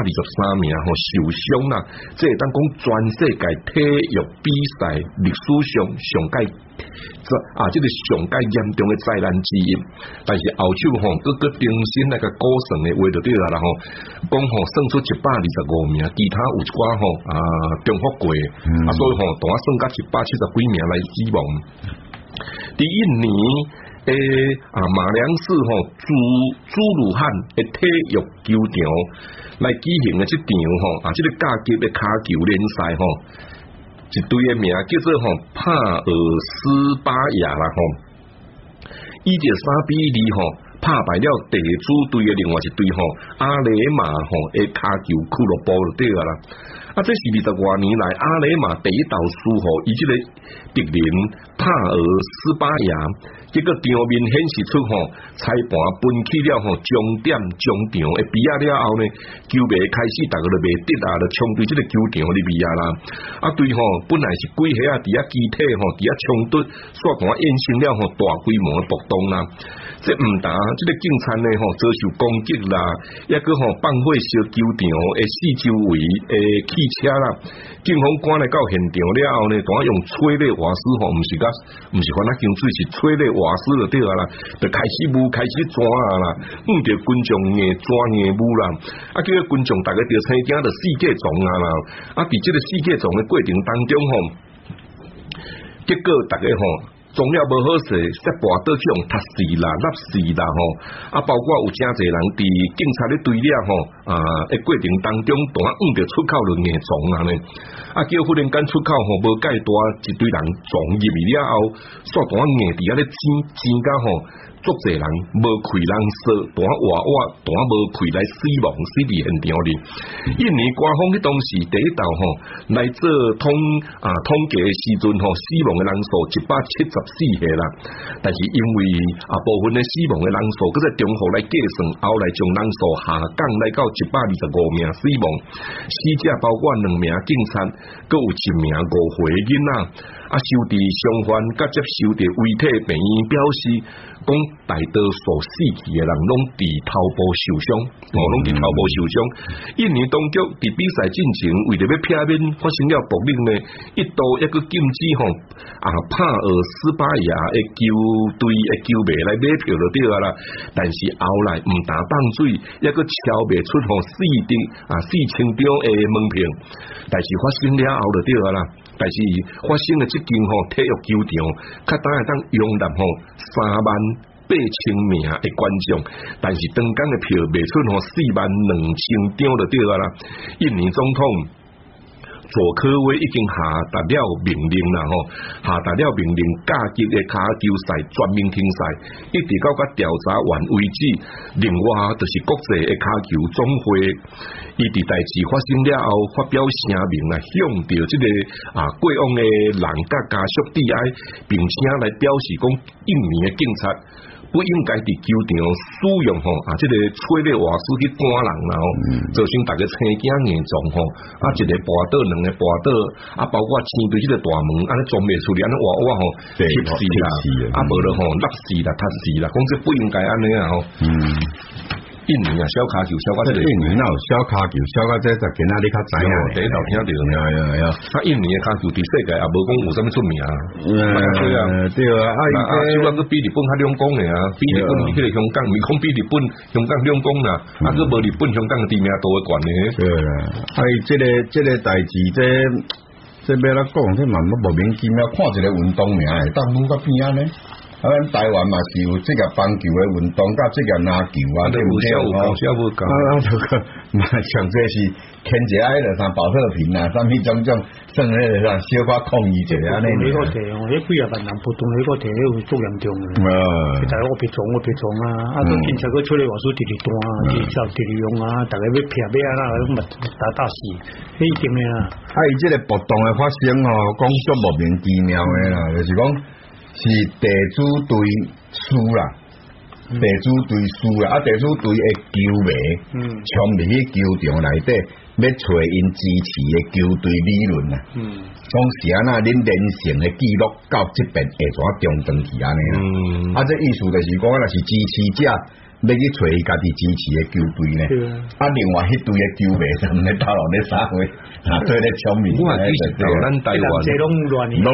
[SPEAKER 2] 323名受伤啦，这当讲全世界体育比赛历史上介。这个上介严重的灾难之一，但是后手各重新那个估算的话就对啦讲算出125名，其他有一寡中福过，所以大算甲170几名来死亡。伫印尼马良市朱鲁汉的体育球场来举行的这场这个甲级的骹球联赛一队的名叫做帕尔斯巴亚啦伊就3比2拍败了地主队的另外一队阿雷马的骹球俱乐部就对啦。这是20多年来阿雷马第一道输伊这个敌人帕尔斯巴亚，结果场面显示出裁判分起了终点中场的比亚了后呢，球迷开始大家就袂得就冲对这个球场里边啦。对本来是几下伫遐机体伫遐冲突，煞同衍生了大规模的暴动啦。这唔但这个警察呢遭受攻击啦，抑个放火烧球场的四周围的汽车啦。警方赶来到现场了后呢，当用催泪瓦斯毋是番仔姜水，是催泪瓦斯就对啦，就开始舞开始抓啦，着群众硬抓硬舞啦。叫群众大家着生惊着四界状啦。伫这个四界状的过程当中结果大家总了无好势，说跋倒去用踢死啦、勒死啦包括有真侪人伫警察咧对了的过程当中，当着出口就硬撞啦呢。叫忽然间出口无介大，一堆人撞入去了后，煞当硬伫遐咧尖甲足侪人无气人说，大无气来死亡死伫现场里。印尼官方迄当时第一道来做统计的时阵死亡的人数174下啦，但是因为部分的死亡的人数搁在中国来计算，后来将人数下降来到125名死亡，死者包括2名警察，搁有1名5岁囡仔。受伫伤患甲接受伫遗体病院表示，讲大多数死去的人拢伫头部受伤，拢伫头部受伤。印尼当局伫比赛进程为着要避免发生了暴力呢，一度抑个禁止帕尔斯巴亚的球队的球迷来买票就对啦。但是后来唔但放水，抑个敲卖出4000张的门票，但是发生了后就对啦。但是发生了这间体育球场，较当会当容纳38000名的观众，但是当天的票卖出42000张就对啦。印尼总统佐科威已经下达了命令啦吼，下达了命令，加急的骹球赛全面停赛，一直到调查完为止。另外就是国际的骹球总会，伊伫代志发生了后发表声明来向着这个过往的人甲家属致哀，并且来表示讲印尼的警察不应该伫球场使用这个催泪瓦斯去赶人啦造成大家生惊严重一个跋倒两个跋倒包括青队这个大门安尼装袂出来，安尼哇吸死啦，无了落死啦，塌死啦，讲这不应该安尼印尼小卡球小到这个，
[SPEAKER 1] 印尼哪有小卡球小到这今仔日较知影，
[SPEAKER 2] 第一道听到印尼的卡球伫世界也无讲有啥物出名
[SPEAKER 1] 对啊，
[SPEAKER 2] 就讲比日本较两讲的比日本迄个香港，咪讲比日本香港两讲啦，佫无日本香港知名度的悬的。
[SPEAKER 1] 对啦，这个代志这要来讲，这嘛莫名其妙，看一个运动名会当愈较变安尼。咱台湾嘛是有这个棒球的运动，甲这个篮球对不对？嘛像这是牵一下迄个啥保特瓶啊，啥物种算迄个啥小可抗议者安尼。
[SPEAKER 3] 你个题迄几啊万人活动，你个题有足严重嘅。大家我别撞啊！警察佢出嚟话说直直断，直用啊，大家要撇咩啊？咁打死，一定嘅啦。
[SPEAKER 1] 伊这个活动的发生讲足莫名其妙的啦，就是讲。是地主队输啦，地主队输啦，地主队的球迷冲入去球场内底，要找因支持的球队理论啦。讲是安那恁连胜的记录到这边会怎中断去安尼啦？这意思就是讲，若是支持者要去找伊家己支持的球队呢，另外迄队的球迷就唔咧讨论咧啥话，做咧冲面。
[SPEAKER 2] 我其实咱台湾
[SPEAKER 3] 这拢乱
[SPEAKER 1] 啊！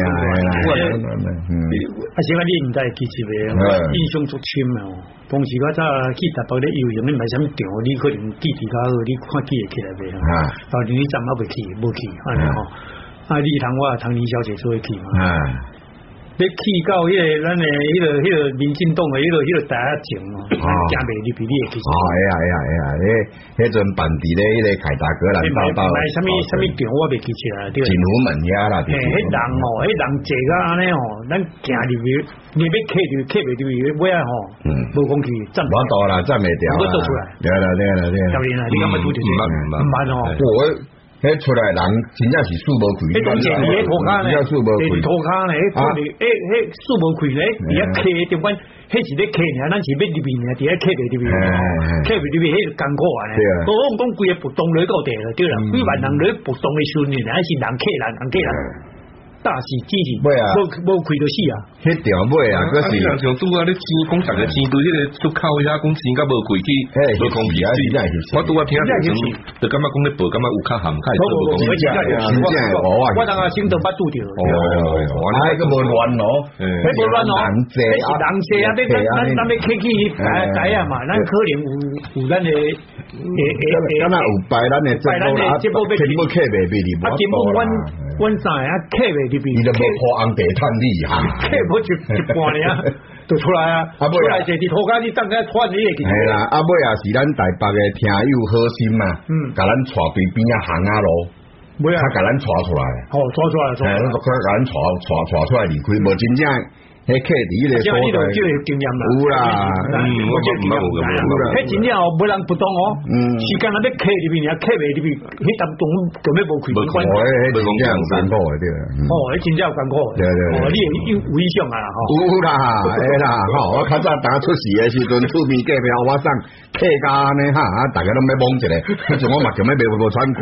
[SPEAKER 3] 而且你唔知支持咩，印象足深啊！当时我早去台北咧游泳，你买啥物场，你可能记较好，你看记会起来袂啊？到底你站啊袂去，无去安尼吼。你同李小姐做会去嘛？你去到咱的迄个民进党的迄个大家情行袂入去你会去。
[SPEAKER 1] 迄阵办伫咧迄个凯达格兰大道。
[SPEAKER 3] 买啥物场我袂记起来，对。
[SPEAKER 1] 金湖门遐啦。
[SPEAKER 3] 迄人坐个安尼咱行入去，你要客袂入去，尾啊无讲去站。
[SPEAKER 1] 我到啦，站袂掉。
[SPEAKER 3] 我做出来。
[SPEAKER 1] 对啦。
[SPEAKER 3] 教练啊，你敢捌拄着？唔捌
[SPEAKER 1] 迄出来人真正是数无开，
[SPEAKER 3] 迄种钱你迄涂骹咧，
[SPEAKER 1] 数无开，
[SPEAKER 3] 涂骹咧，迄数无开咧，你一客中间，迄是咧客尔，咱是要入面尔，伫咧客袂入面，客袂入面，迄就艰苦啊咧。我讲规个活动来到地了，对啦，几万人来活动的时阵，还是人客人。大是真是，无亏就死啊！
[SPEAKER 1] 迄条尾啊，嗰是
[SPEAKER 2] 像拄啊，你钱讲逐个钱对迄个出口遐讲钱甲无亏去，无公平啊！我拄啊听着，就感觉讲你报感觉有较含，较无公平。
[SPEAKER 3] 我当下心都捌拄着。
[SPEAKER 1] 个无乱咯，
[SPEAKER 3] 迄无乱咯，迄是人济啊！咱要客气解啊嘛，咱可能有咱的
[SPEAKER 1] 敢若有拜咱的节目全部客袂比你无多啦。
[SPEAKER 3] 阮知影客袂入去，
[SPEAKER 1] 你都无破红地毯你哈，
[SPEAKER 3] 客无一半尔，就出来啊！出来就是涂骹你当个穿你会去。
[SPEAKER 1] 系啦，尾也是咱台北的听友好心嘛，甲咱带对边啊行啊路，他甲咱带出来，
[SPEAKER 3] 带出来，
[SPEAKER 1] 他甲咱带出来离开，无真正。迄客伫迄个所在，
[SPEAKER 3] 经验啦，
[SPEAKER 1] 有啦，
[SPEAKER 3] 我就经验迄真正无人不懂时间若要客入面，客袂入面，迄当中根本无开关。
[SPEAKER 1] 迄真正有艰苦的对。
[SPEAKER 3] 迄真正有艰苦。对。你有意向啊啦，
[SPEAKER 1] 有啦，我较早当出事的时阵，厝边隔壁我送客家呢大家拢要懵一个，迄阵我嘛叫要无喘气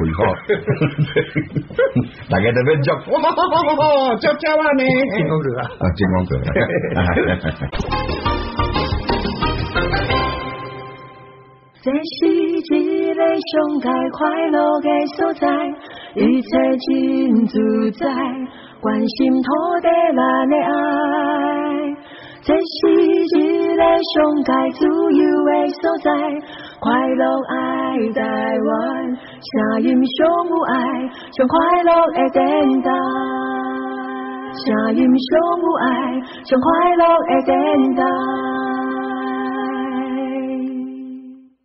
[SPEAKER 1] 大家都要叫，叫啊呢，
[SPEAKER 3] 金光哥啊，
[SPEAKER 1] 金光哥。
[SPEAKER 8] 这是一个上界快乐的所在，一切真自在，关心土地咱的爱。这是一个上界自由的所在，快乐爱台湾，声音上有爱，上快乐的电台。声音上有爱，上快乐的电台。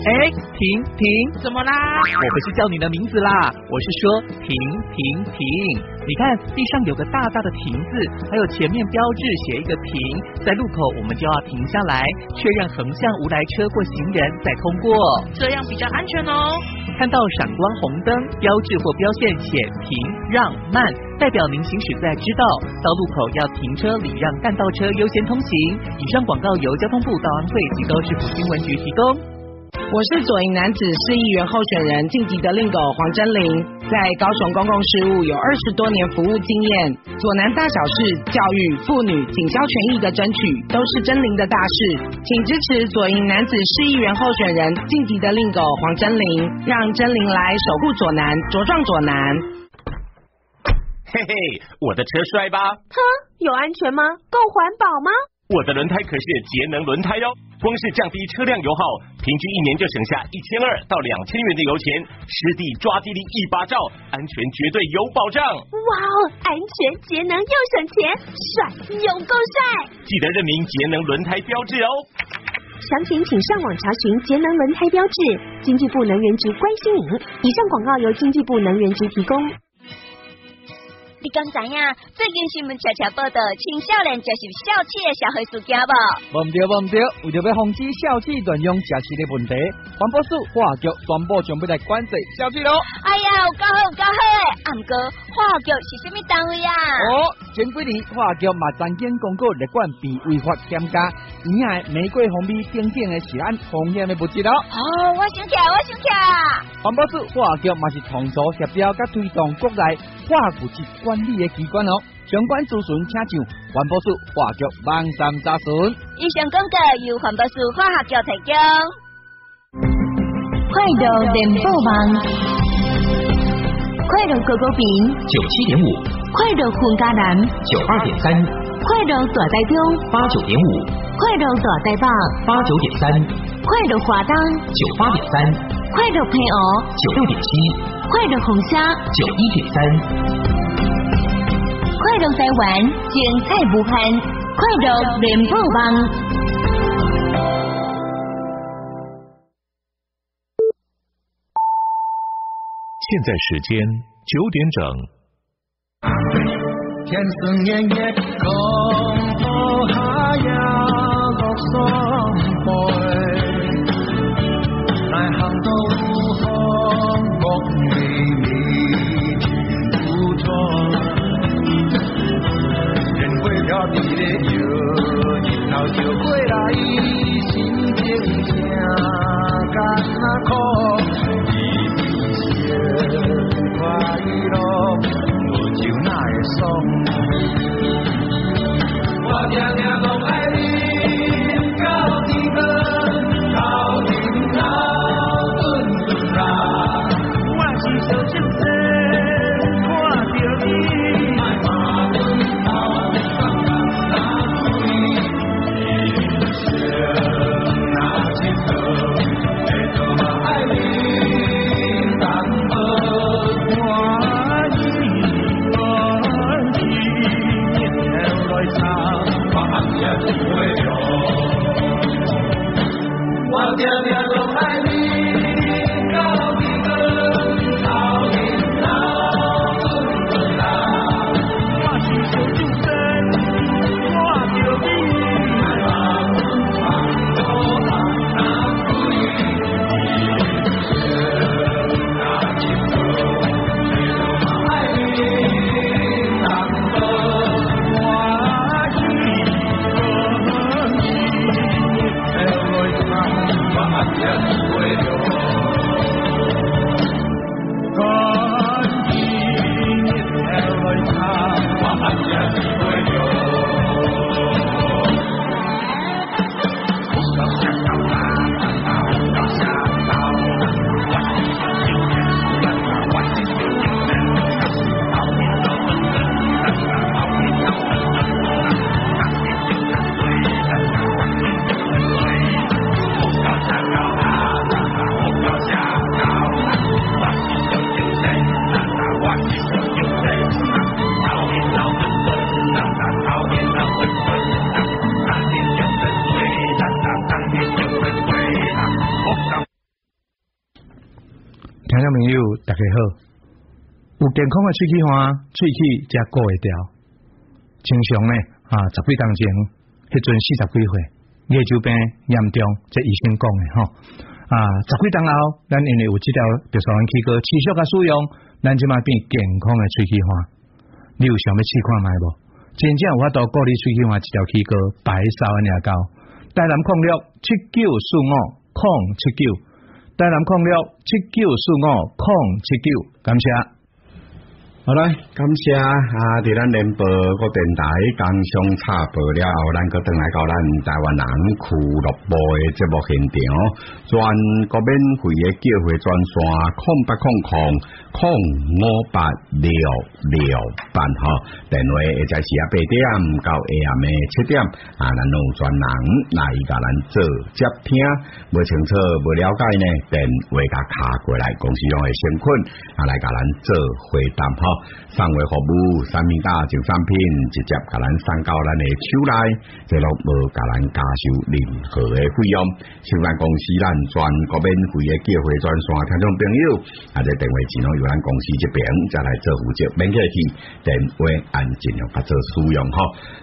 [SPEAKER 9] 停，怎么啦？我不是叫你的名字啦，我是说停。你看地上有个大大的停字，还有前面标志写一个停，在路口我们就要停下来，确认横向无来车或行人再通过，
[SPEAKER 10] 这样比较安全哦。
[SPEAKER 9] 看到闪光红灯标志或标线写停让慢，代表您行驶在知道，到路口要停车礼让干道车优先通行。以上广告由交通部道安会及高市府新闻局提供。
[SPEAKER 11] 我是左营男子市议员候选人晋级的令狗黄真麟，在高雄公共事务有20多年服务经验，左南大小事、教育、妇女、警消权益的争取都是真麟的大事，请支持左营男子市议员候选人晋级的令狗黄真麟，让真麟来守护左南，茁壮左南。
[SPEAKER 12] 嘿嘿，我的车帅吧？
[SPEAKER 13] 哼，有安全吗？够环保吗？
[SPEAKER 12] 我的轮胎可是节能轮胎哦，光是降低车辆油耗，平均1年就省下1200到2000元的油钱，湿地抓地力1把照，安全绝对有保障。
[SPEAKER 13] 哇哦，安全节能又省钱，帅又够帅！
[SPEAKER 12] 记得认明节能轮胎标志哦。
[SPEAKER 13] 详情请上网查询节能轮胎标志，经济部能源局关心您。以上广告由经济部能源局提供。
[SPEAKER 14] 你敢知影最近新闻悄悄报道青少年接受笑气的社会事件无？
[SPEAKER 15] 无唔对，为着要防止笑气乱用食气的问题，环保署化学局宣布将要来管制笑气咯。
[SPEAKER 14] 哎呀，有够好诶！啊，不过化学局是什么单位啊？
[SPEAKER 15] 前几年化学局嘛曾经公告立管被违法添加有影的玫瑰红米等等的是按风险的物质咯。
[SPEAKER 14] 我想起来。
[SPEAKER 15] 环保署化学局嘛是同组协调甲推动国内化物质管理的机关哦，相关资讯请上环保署化学网站查询。
[SPEAKER 14] 以上广告由环保署化学局提供。
[SPEAKER 8] 快乐联播网，快乐狗狗饼
[SPEAKER 16] 97.5，
[SPEAKER 8] 快乐混家南
[SPEAKER 16] 92.3，
[SPEAKER 8] 快乐大台中
[SPEAKER 16] 89.5，
[SPEAKER 8] 快乐大台北
[SPEAKER 16] 89.3，
[SPEAKER 8] 快乐华东
[SPEAKER 16] 98.3，
[SPEAKER 8] 快乐配偶
[SPEAKER 16] 96.7，
[SPEAKER 8] 快乐红虾
[SPEAKER 16] 91.3。
[SPEAKER 8] 快乐台湾，精彩无限，快乐联播网。
[SPEAKER 17] 现在时间9点整。
[SPEAKER 18] 天生夜夜讲下呀落霜杯，来行到有风木微微情不错，人会飘伫咧摇，日头照过来，心情正艰苦。快乐，无就哪会爽？我常常讲爱你到天光，头前老顿啦，我是小精神，看着你，莫把阮头上拿开，人生那一途，会多么爱你。
[SPEAKER 3] 听众朋友大家好，有健康的喙齿花，喙齿才顾会掉。正常呢，10几当前，迄阵40几岁，牙周病严重，这医生讲的吼。10几当后，咱因为有这条特殊器官持续甲使用，咱即马变健康的喙齿花。你有想要试看卖无？真正有法度鼓励喙齿花一条器官白扫安尼高。台南矿六7945-079，台南矿六7945-079，感谢。
[SPEAKER 1] 好来，感谢伫咱联播个电台工商插播了后，咱个转来到咱台湾人俱乐部的节目现场，全国免费的叫货专线0800-058-668吼，电话或者是8点到下暗的7点，咱有专人来甲咱做接听，无清楚无了解呢，电话甲卡过来，公司用的先困来甲咱做回答吼。送货服务，产品大种产品直接甲咱送到咱的手内，这拢无甲咱加收任何的费用。像咱公司咱全国免费的叫货专线，听众朋友，这电话只能由咱公司这边再来做负责，免客气，电话按尽量甲做使用吼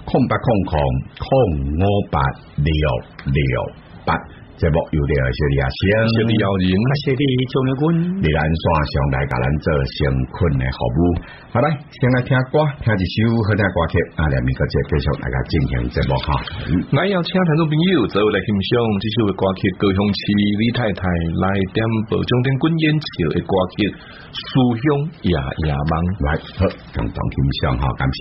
[SPEAKER 1] ，0800-058-668。节目有了小李阿星，
[SPEAKER 2] 小李姚人，
[SPEAKER 3] 小李钟立军，
[SPEAKER 1] 李兰线上来甲咱做先困的服务。好来，先来听歌，听一首好听歌曲，连面个节继续大家进行节目哈。
[SPEAKER 2] 来邀请听众朋友做来欣赏这首歌曲，高雄市李太太来点播中点滚演唱的歌曲《思乡夜夜梦》。
[SPEAKER 1] 来，好，共同欣赏哈，感谢。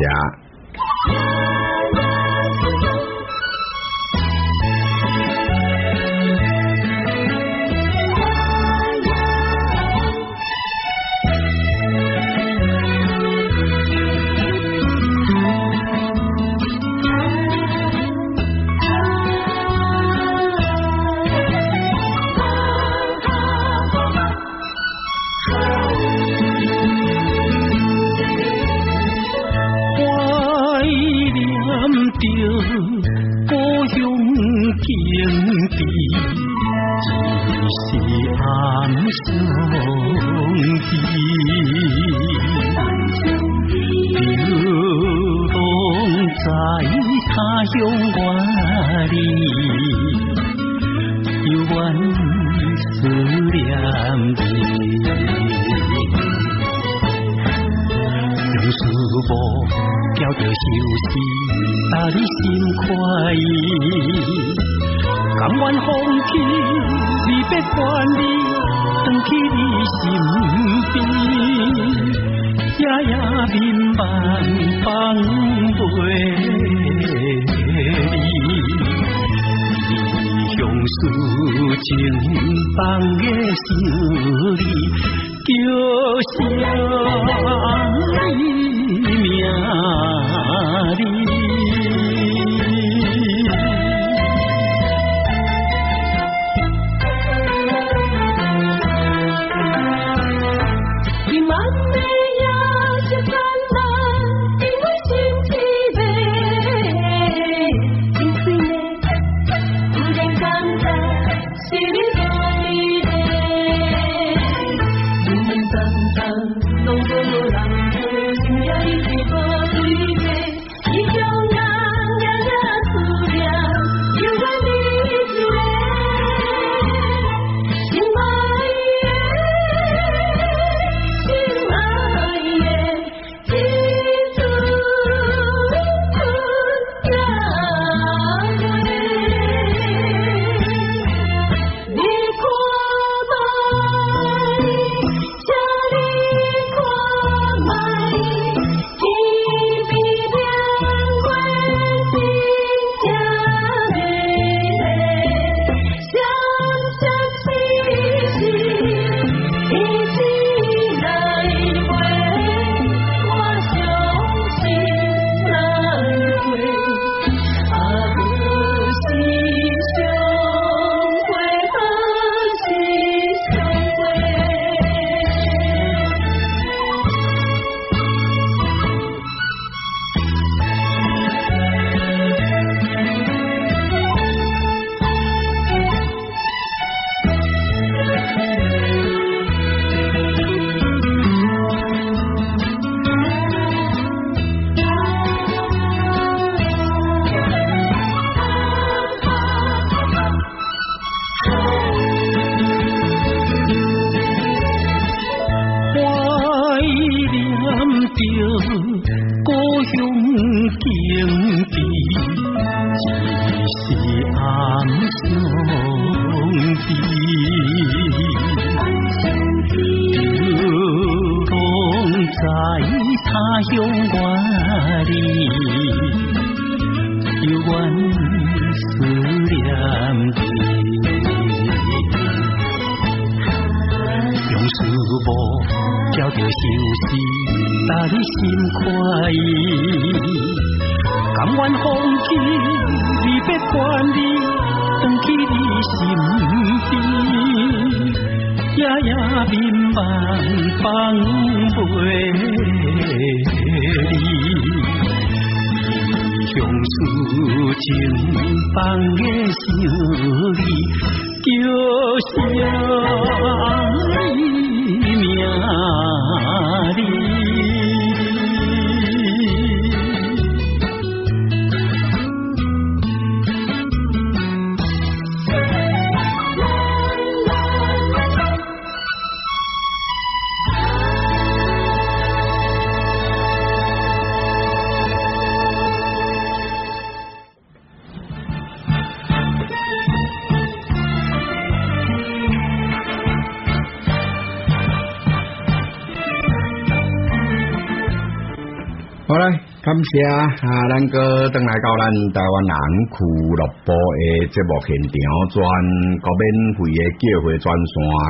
[SPEAKER 18] 人， 事无，照着相思，搭你心快意。甘愿放弃离别关你，回去你身边，夜夜眠梦放袂离。相思情放的心里，叫啥名字？
[SPEAKER 1] 好嘞，感谢咱个登来到咱台湾人俱乐部的节目现场，全国免费的叫货专线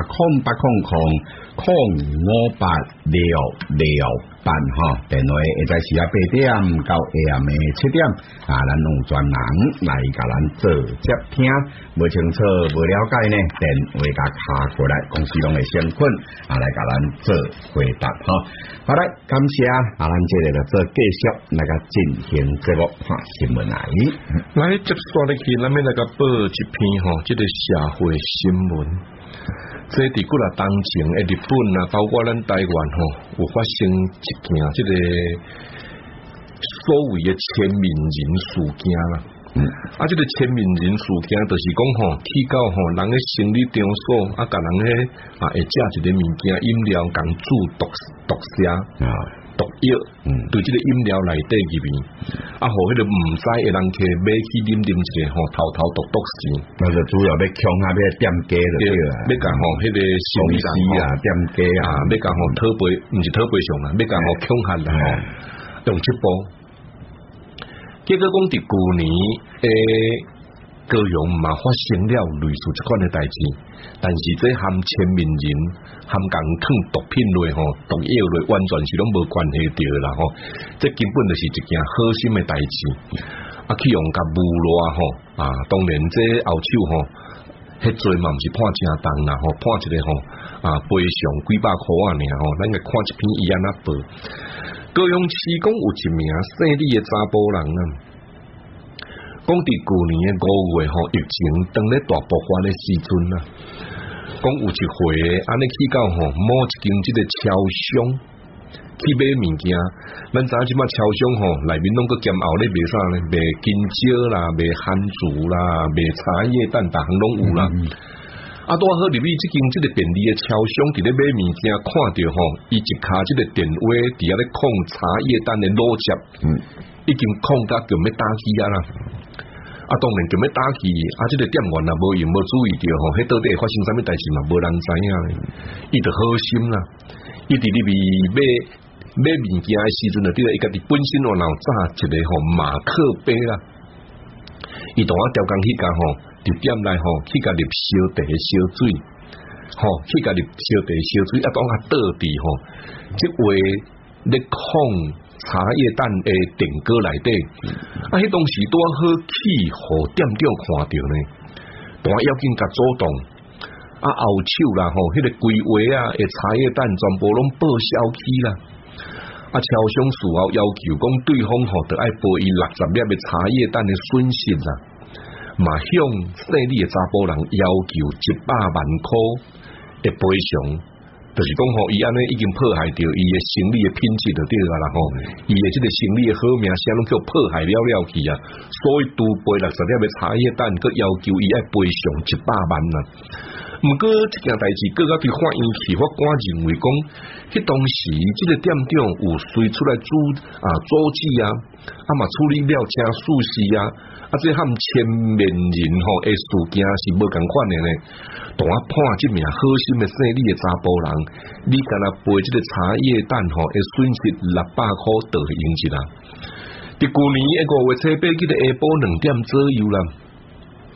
[SPEAKER 1] 0800-558-668哈，电话会在时8点到下暗的7点咱用专人来甲咱做接听，无清楚无了解呢，电话甲卡过来，公司拢会先困来甲咱做回答哈。好嘞，感谢咱这个就做继续来甲进行节目看新闻来。
[SPEAKER 2] 来接续落去，咱们来甲报一篇这个社会新闻。这伫几啦当前日本包括咱台湾有发生一件这个所谓的签名人事件啦。这个签名人事件就是讲去到人的生理场所甲人会食一个物件饮料，共注毒蛇毒药，对这个饮料内底入面，互迄个唔知的人去买去啉一个头毒死，
[SPEAKER 1] 那就主要要强要点鸡就对啦，
[SPEAKER 2] 要甲迄个上司
[SPEAKER 1] 点鸡
[SPEAKER 2] 要甲讨赔，唔是讨赔偿啦，要甲强悍啦用这步。结果讲伫旧年高雄嘛发生了类似这款的代志，但是这含签名人含共吞毒品类毒药类完全是拢无关系着啦这根本就是一件好心的代志。去用甲侮辱当然这后手迄罪嘛毋是判正重啦判一个赔偿几百块尔咱来看一篇伊安那报。高雄市讲有一名姓李的查甫人讲伫旧年的5月疫情当咧大爆发的时阵讲有一回安尼去到某一间这个超商去买物件，咱知即马超商内面拢个兼后咧卖啥咧？卖金蕉啦，卖番薯啦，卖茶叶蛋，逐项拢有啦。多好入去即间即个便利的超商，伫咧买物件看到伊一卡即个电话伫遐咧控茶叶蛋的逻辑，已经控甲叫要打起啦。当然叫要打起，即个店员也无用无注意到迄到底会发生啥物代志嘛，无人知影。伊就好心啦，伊伫入面买物件的时阵就对伊家己本身脑炸一个马克杯啦，伊同我调工去甲伫店内去甲入烧茶烧水，去甲入烧茶烧水，当下倒伫即位咧控茶叶蛋的电锅内底，迄当时拄好去，互店长看到呢，当要紧甲主动，后手啦迄个规划的茶叶蛋全部拢报销去啦。超商事后要求讲对方就爱赔伊60粒的茶叶蛋的损失啦，嘛向姓李的查甫人要求100万块的赔偿，就是讲伊安尼已经迫害到伊的生理的品质就对啦伊的这个生理的好名声拢叫迫害了去啊，所以拄赔60粒的茶叶蛋，佮要求伊爱赔偿100万啦。毋过这件代志，各家对法院起法官认为讲，迄当时这个店长有随出来阻止嘛处理了正事实这和签名人的事件是无共款的呢。当我判这名好心的姓李的查甫人，你敢若赔这个茶叶蛋会损失600块，就会用一啦。伫旧年5月7日，记得下晡2点左右啦。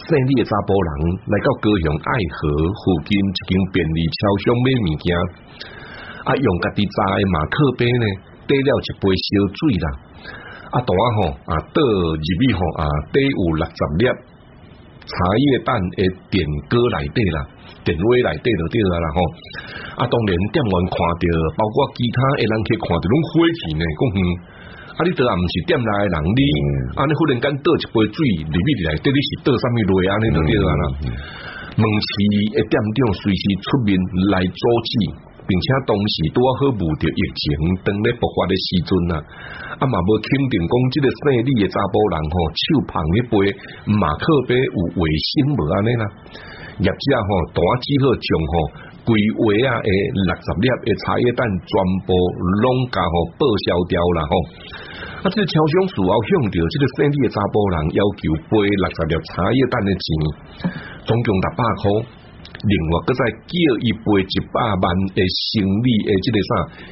[SPEAKER 2] 姓李的查甫人来到高雄爱河附近一间便利超商买物件，用家己炸的马克杯呢，兑了一杯烧水啦，倒倒入去底有60粒茶叶蛋的电锅内底啦，电话内底就对啦吼。当然店员看到，包括其他的人去看到拢火气呢，讲你倒也毋是店内的人，你忽然间倒一杯水入去内底，你是倒啥物落安尼就对啦。门市的店长随时出面来阻止，并且当时拄好遇到疫情当咧爆发的时阵嘛无肯定讲即个姓李的查甫人手捧迄杯马克杯有卫生无安尼啦。业者单只好将规划的60粒的茶叶蛋全部拢甲报销掉啦即个超商事后向着即个姓李的查甫人要求赔60粒茶叶蛋的钱，总共600块。另外，搁再叫伊赔100万的生理的即个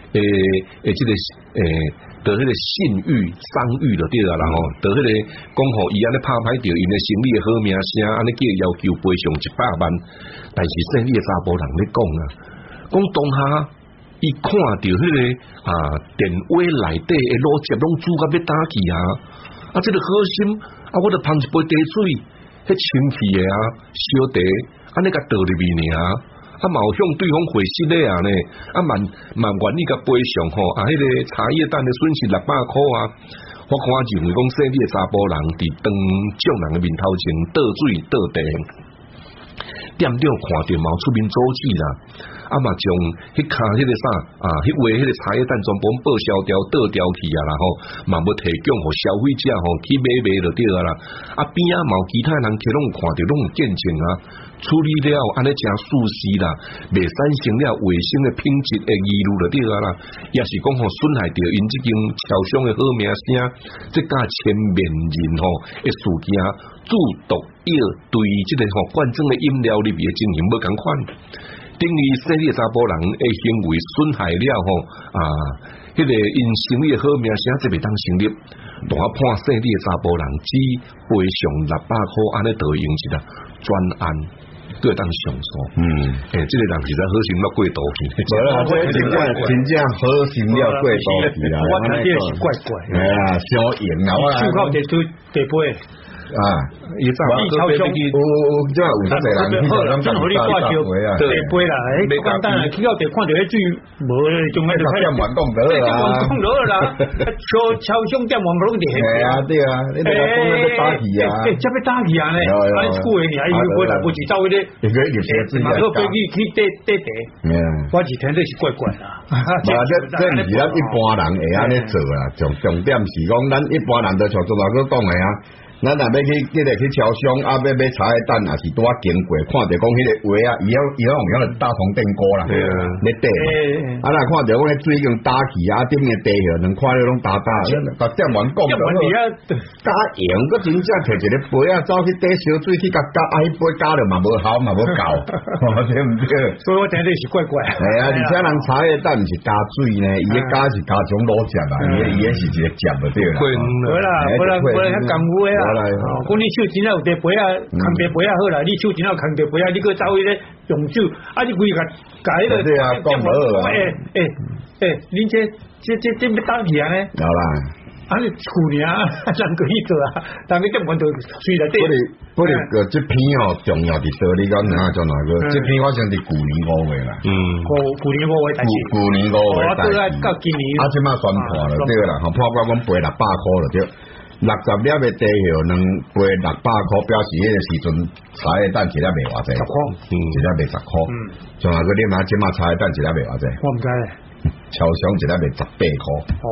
[SPEAKER 2] 得迄个信誉、商誉就对啦得迄个讲互伊安尼拍歹着因的生理的好名声，安尼叫要求赔偿100万。但是姓李的查甫人咧讲当下伊看到迄个电话内底的逻辑拢煮甲要打去即个好心我就捧一杯茶水，迄清气的烧茶。安尼甲倒入去尔嘛有向对方回失咧呢，蛮愿意甲赔偿迄个茶叶蛋的损失600块我看认为讲姓李的查甫人伫当众人的面头前倒水倒茶，店长看到嘛出面阻止啦，嘛将迄卡迄个迄话迄个茶叶蛋全部报销掉倒掉去嘛要提供互消费者去买就对啦。边嘛有其他人去拢看到拢有见证处理了安尼真舒适啦，未产生了卫生的品质的疑虑就对啦，也是讲损害到因即间超商的好名声，即家千面人的事件，注毒药对即个罐装的饮料里面的情形无共款，等于姓李的查甫人的行为损害了迄个因生理的好名声，这袂当成立，大判姓李的查甫人只赔偿600块，安尼就用一个专案。对当上诉，这个人实在好心了过度去，
[SPEAKER 1] 无啦，这真正好心了过度去啦，
[SPEAKER 3] 我感觉是怪怪，
[SPEAKER 1] 小严我
[SPEAKER 3] 手铐得水得杯。
[SPEAKER 2] 伊早
[SPEAKER 1] 超凶，有啥侪人去做，
[SPEAKER 3] 真好你挂招，地杯啦，简单啊，去到地看到迄水，无种喺度
[SPEAKER 1] 店员讲得
[SPEAKER 3] 啦，超凶店员无拢地。
[SPEAKER 1] 对啊，你哋讲要打去
[SPEAKER 3] 这要打去呢，久的尔，伊回来不是走迄个，马克飞机去地，我是听这是怪怪啦。
[SPEAKER 1] 这唔是咱一般人会安尼做啦，重点是讲咱一般人就像做大哥讲的咱若要去超商要买茶叶蛋，也是拄经过，看到讲迄个话以后用大同电锅啦，咧底，若看到讲迄水已经打去顶个地号两块拢打，甲店员讲加盐，佮真正摕一个杯走去底烧水去甲迄杯加了嘛无效嘛无够，对唔对？
[SPEAKER 3] 所以我听你是怪怪。
[SPEAKER 1] 而且人茶叶蛋毋是加水呢，伊个加是加种卤汁啦，伊个是一个汁就对啦。
[SPEAKER 3] 无啦，遐功夫的讲你手真有地杯扛地杯好啦，你手真有扛地杯你搁走去咧用手，你规个迄个
[SPEAKER 1] 对啊，讲好啊。
[SPEAKER 3] 恁这要打去呢？
[SPEAKER 1] 好啦。
[SPEAKER 3] 你厝尔，人可以做但你根本就随来底。
[SPEAKER 1] 不哩个这篇重要伫道理讲做哪个？这篇发生伫旧年5月啦。
[SPEAKER 3] 旧年5月代志。
[SPEAKER 1] 旧年5月代志。
[SPEAKER 3] 到今年。
[SPEAKER 1] 即马宣判了对啦，破我讲赔600块了对。60粒的地号能赔600块，表示迄个时阵茶叶蛋一粒卖偌济？10块，一粒卖10块。仲有个你买即马茶叶蛋一粒卖偌济？
[SPEAKER 3] 我唔知咧。
[SPEAKER 1] 超商一粒卖18块。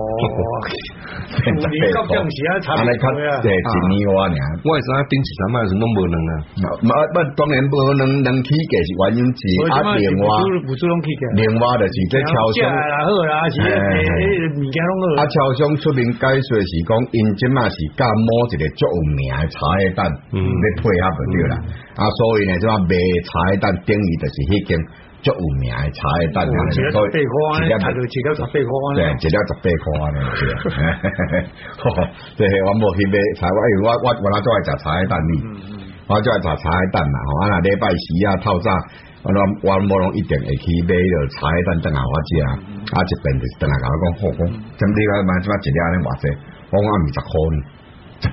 [SPEAKER 3] 你到这时啊，差不多啊。
[SPEAKER 1] 一年我尔，
[SPEAKER 2] 我会知顶一3摆是拢无能啊。
[SPEAKER 1] 当然无能起价是原因之另外就是这超商
[SPEAKER 3] 好啦，是物件拢好。
[SPEAKER 1] 超商出面解说是讲，因即马是甲某一个足有名的茶叶蛋，要配合就对啦。所以呢，即马卖茶叶蛋等于就是迄间。足有名的茶叶蛋，
[SPEAKER 3] 一粒18块呢，一粒18块呢，
[SPEAKER 1] 对，一粒18块呢，对，我无去买茶，因为我哪做爱食茶叶蛋呢？ 我就来查茶叶蛋嘛，吼，啊那礼拜四啊透早，我无拢一定会去买着茶叶蛋等下我食，啊一边就是等下甲我讲，好讲，怎你个嘛即摆一粒安尼偌济，我讲20块呢，18，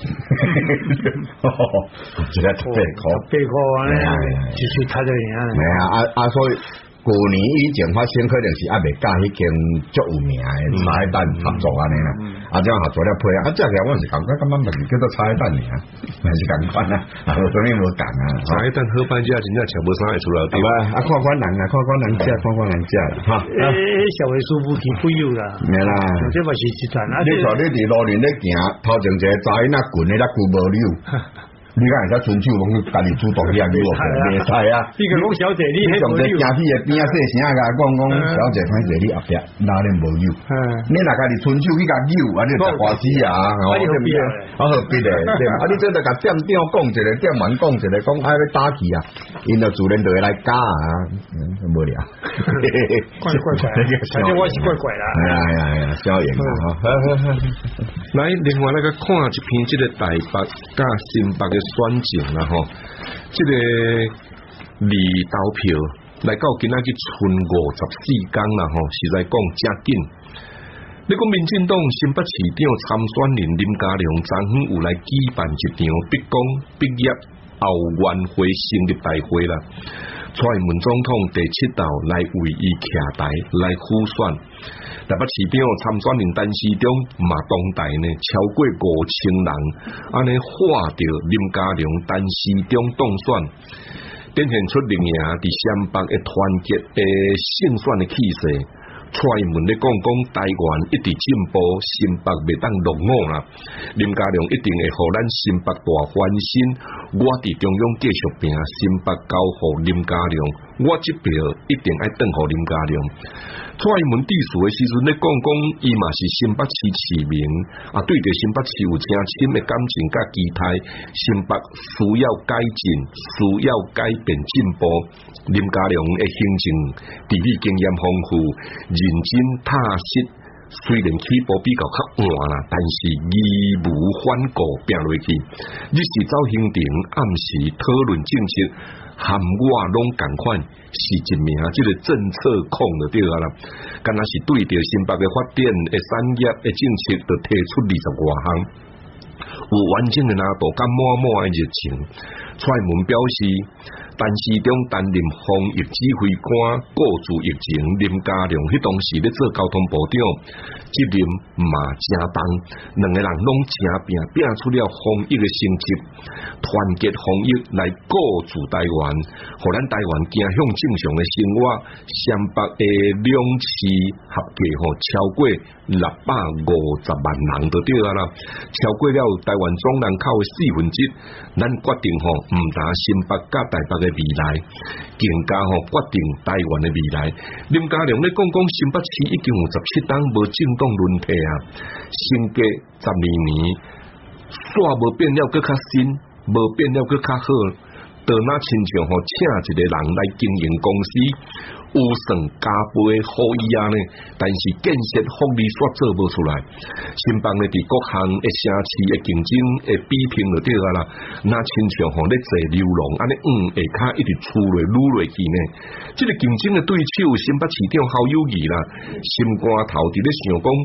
[SPEAKER 1] 一粒18块
[SPEAKER 3] 啊，就是差这样。
[SPEAKER 1] 系啊，所以。去年以前发生可能是还未甲迄间足有名的茶叶蛋合作安尼啦，这样合作了配啊，这个我是感觉根本叫做茶叶蛋尔，还是共款啦，无啥物无共啊。
[SPEAKER 2] 茶叶蛋好半价，真正吃无啥会出来对吧？
[SPEAKER 1] 看看人啊，看看人食，看看人食啦，哈。
[SPEAKER 3] 小位师傅去不有啦，
[SPEAKER 1] 没啦，
[SPEAKER 3] 这嘛是集团啊。
[SPEAKER 1] 你说你伫路边咧行，头前一个查因那滚的那久无溜。你敢会使春秋拢家己主动去啊？袂使啊！
[SPEAKER 3] 你个讲小姐，你
[SPEAKER 1] 上在行去的边啊细声甲讲小姐，歹势你后壁哪能无有？你若家己春秋去甲扭，啊你就花死啊！对不对？何必咧？对啊！你这着甲店长讲一个，店员讲一个，讲爱要打去啊，因着自然就会来加啊，无聊。
[SPEAKER 3] 怪，反正我是怪啦。
[SPEAKER 1] 哎呀，小严啊！
[SPEAKER 2] 来，另外那个看一篇这个台北甲新北嘅选情啦吼，这个离投票来到今仔日剩54天啦吼，实在讲真紧。你讲民进党新北市长参选人林佳龙昨昏有来举办一场毕业后元会成立大会啦，蔡英文总统第7道来为伊徛台来辅选。台北市长参选人陈时中嘛当台呢，超过5000人，安尼化掉林佳龙、陈时中当选，展现出林爷伫陕北的团结的胜选的气势。蔡英文咧讲台湾一直进步，新北袂当落伍啦。林佳龙一定会互咱新北大翻身，我伫中央继续拼，新北交互林佳龙，我这票一定爱转互林佳龙。蔡英文致辞的时阵咧讲伊嘛是新北市市民，啊对着新北市有诚深的感情甲期待，新北需要改进，需要改变进步。林佳龙的行政地理经验丰富，认真踏实。虽然起步比较较晚啦，但是义无反顾拼落去。日时走行程，暗时讨论政策，含我拢共款，是一名这个政策控就对啦。敢若是对着新北的发展的产业的政策，就提出20多项，有完整的拿度甲满满的热情。蔡英文表示。陈时中担任防疫指挥官，顾住疫情。林佳龙迄当时咧做交通部长，责任嘛真重，两个人拢真拼出了防疫的成绩，团结防疫来顾住台湾，互咱台湾行向正常的生活。陕北的两市合计超过650万人就对啦，超过了台湾总人口的1/4。咱决定唔打新北甲台北的未来，更加决定台湾的未来。林佳龙咧讲新北市已经有17档无政党轮替啊，升格12年，煞无变了搁较新，无变了搁较好，到那亲像请一个人来经营公司，有算加倍好意啊呢，但是建设福利煞做无出来。新北咧伫各项的城市的竞争的比拼就对啊啦，那亲像咧坐流浪安尼下骹一直出来愈落去呢。这个竞争的对手新北市长好友谊啦，心肝头伫咧想讲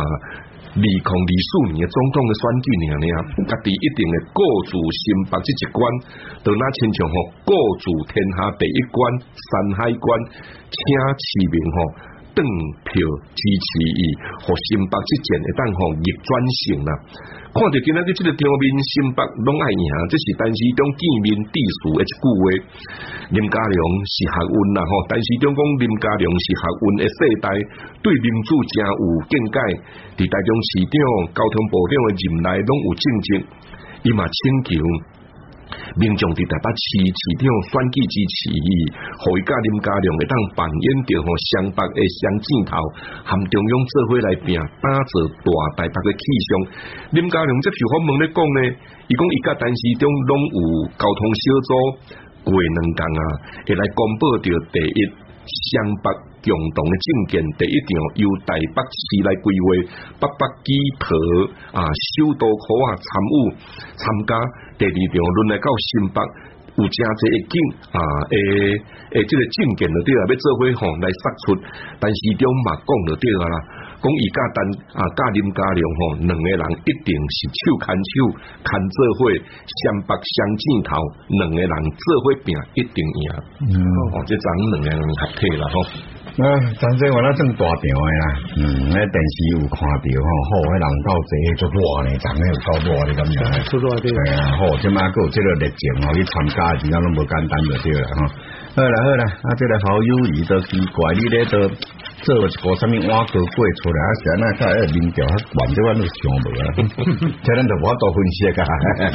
[SPEAKER 2] 2024年的总统的选举呢，家己一定会顾住新北这一关，到那亲像顾住天下第一关山海关，请市民转票支持伊，互新北这件会当逆转胜啦。看到今仔日这个场面，新北拢爱赢，这是陈时中见面致辞的一句话。林佳龙是学运啦，陈时中讲林佳龙是学运的世代，对民主真有见解。伫台中市长、交通部长的任内拢有政绩，伊嘛请求民众伫台北市市长选举支持伊，互伊甲林佳龙会当扮演着湘北的双箭头，含中央做伙来拼，打造大台北的气象。林佳龙这句话问咧讲呢，伊讲伊甲陈时中拢有交通小组过2天啊，会来公布着第一湘北共同的政见，第一场由台北市来规划，北北基桃首都考参加，第二场轮来到新北。有真侪会景这个证件就对啦，要做伙来杀出，但是中嘛讲就对啦，讲伊甲林家良两个人一定是手牵手牵做伙，相北相箭头，两个人做伙拼一定赢。这咱两个人合体啦
[SPEAKER 1] 真正我那正大场的啦，那电视有看到好，迄人到这做热呢，真的有够热的咁样。
[SPEAKER 3] 做热对。
[SPEAKER 1] 系啊，好，即马佫有这个热情去参加，真正拢无简单就对啦好啦，这个好友谊都奇怪，你咧都做一个什么碗糕粿出来，是安那甲迄民调较悬，这阮都想无啊，这咱就无多分析噶。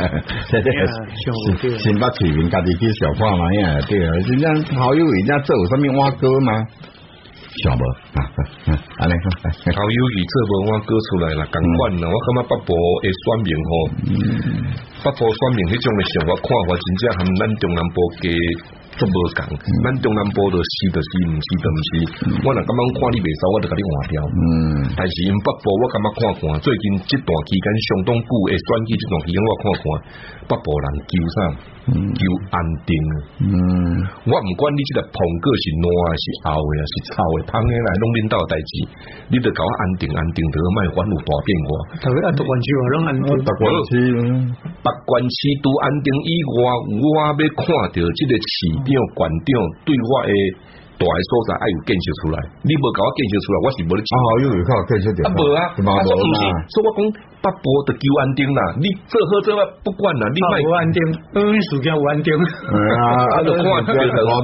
[SPEAKER 1] 新北市民家己去小看嘛呀，对啊，真正好友谊家做有什么碗糕吗？想无安尼
[SPEAKER 2] 好友谊做无我割出来啦，共款啦。我感觉北部的选民北部选民迄种的想法看法，真正含咱中南部嘅足无共。咱中南部就是毋是。我若感觉看你袂使，我就甲你换掉。但是因北部我感觉看，最近这段期间相当久的选举，这段期间我看，北部人求啥？求安定。我唔管你这个捧个是烂是后的是臭的，捧起来拢领导代志，你得搞安定，就莫反有大变化。
[SPEAKER 3] 特别大关区拢安定。
[SPEAKER 2] 北关区都安定以外，我要看到这个市长、县长对我的大个所在爱有建设出来，你无甲我建设出来，我是无咧。
[SPEAKER 1] 好友有靠建设掉。
[SPEAKER 2] 无所以我讲北部就求安定啦，你做好做坏不管啦，你卖
[SPEAKER 3] 有安定，事件有安定。
[SPEAKER 2] 就看到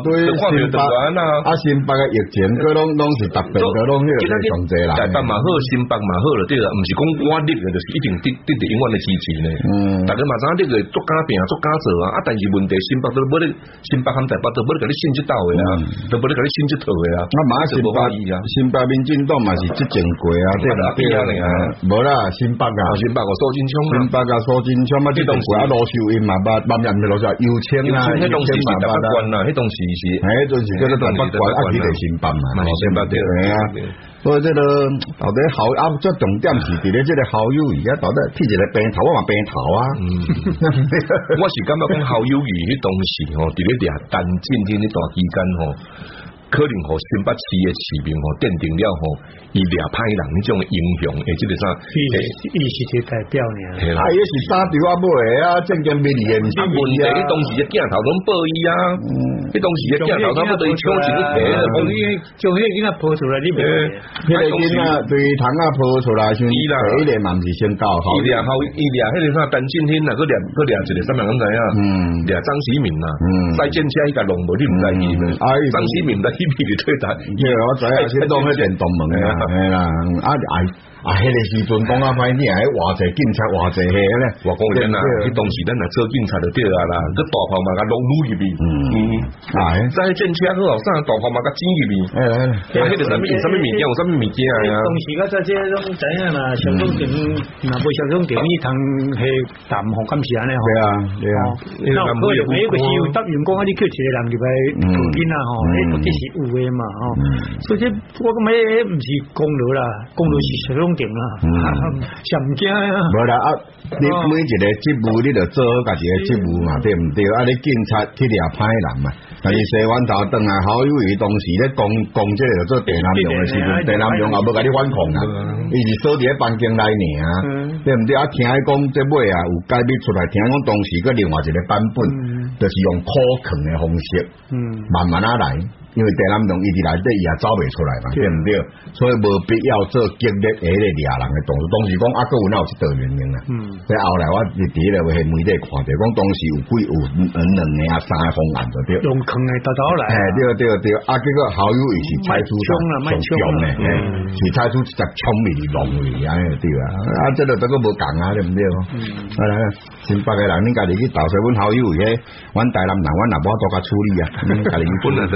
[SPEAKER 1] 新北嘅疫情，佢拢是特别，佢拢呢个上济啦。
[SPEAKER 2] 台北嘛好，新北嘛好了，对啦，唔是讲我立嘅，就是一定得永远的支持呢。大家嘛知呢个作家病作家做啊，但是问题新北都冇咧，新北含台北都冇咧，甲你信这道嘅啊，都冇咧甲你信这套嘅啊。
[SPEAKER 1] 马新北民进党嘛是即前过啊，对啦，无啦，新北啊。
[SPEAKER 2] 新北个苏金昌
[SPEAKER 1] 嘛，这种国罗秀英嘛，慢慢罗秀有钱啊，
[SPEAKER 2] 迄种是台北关啦，迄种是，
[SPEAKER 1] 迄种是叫做台北关，啊，佢哋新北嘛，新北对啊。所以这个到底好最重点是伫咧这个好友谊啊，到底剃一个平头，我嘛平头啊。
[SPEAKER 2] 我是感觉讲好友谊迄东西伫咧掠单进这段期间可能新北市的市民奠定了伊掠歹人迄种英雄的这个啥，
[SPEAKER 3] 伊是一代表呢。
[SPEAKER 1] 伊是三条啊买啊，正经民意毋是
[SPEAKER 2] 问题，迄当时嘅镜头拢报伊啊，迄当时嘅镜头差不多抢一个地，
[SPEAKER 3] 将迄个囡仔抱出来，你袂？
[SPEAKER 1] 迄个囡仔对虫仔抱出来，像伊啦，第一个嘛毋是先教好，
[SPEAKER 2] 伊掠迄个啥陈进兴啦，佮掠一个啥人敢知影？掠张启明啦，赛舰车伊甲弄无，你毋知伊咩？张启明在迄边嚟推打，
[SPEAKER 1] 我知啊，先当迄电动门啊，系啦，迄个时阵讲啊歹听，偌济警察偌济个咧，
[SPEAKER 2] 我讲真啦，迄当时咱来做警察就对啊啦，佮大炮嘛甲弄入去边，在战车好后生，大炮嘛甲挤入边，迄个啥物物件有啥物物件啊？
[SPEAKER 3] 当时甲这种知影啦，上中电，若无上中电，伊通迄淡薄敢是安尼吼。
[SPEAKER 1] 对啊，
[SPEAKER 3] 那可能每个是有答应讲啊，你叫一个人入来做囡仔吼，迄到底是有诶嘛吼。所以这我感觉毋是公路啦，公路是上中电啦，上唔惊啊。
[SPEAKER 1] 无啦啊，你每一个职务你就做好家己诶职务嘛，对毋对？啊，你警察去掠歹人嘛，但是洗完头转来好友谊当时咧讲这个做地南用诶时阵，地南用也无甲你反抗啊，伊是锁伫咧房间内尔啊，对毋对？啊，听讲这尾啊有解密出来，听讲当时个另外一个版本，就是用可抗诶方式，慢慢啊来。因为地南用伊伫内底伊也走袂出来嘛，对毋对？所以无必要做激烈迄个掠人的动作。当时讲啊，佫有哪有一道原因啦？所以后来我伫迄个媒体看到，讲当时有两个啊三个方案就对。
[SPEAKER 3] 用坑的到来。
[SPEAKER 1] 对，啊，结果好友伊是采取上强的，是采取一只枪面去弄去，安尼对啊。啊，这个都佫无共啊，对毋对？来，新北个人，恁家己去投诉阮好友伊，阮台南人，阮也无多甲处理啊，家己
[SPEAKER 2] 本来就是安尼。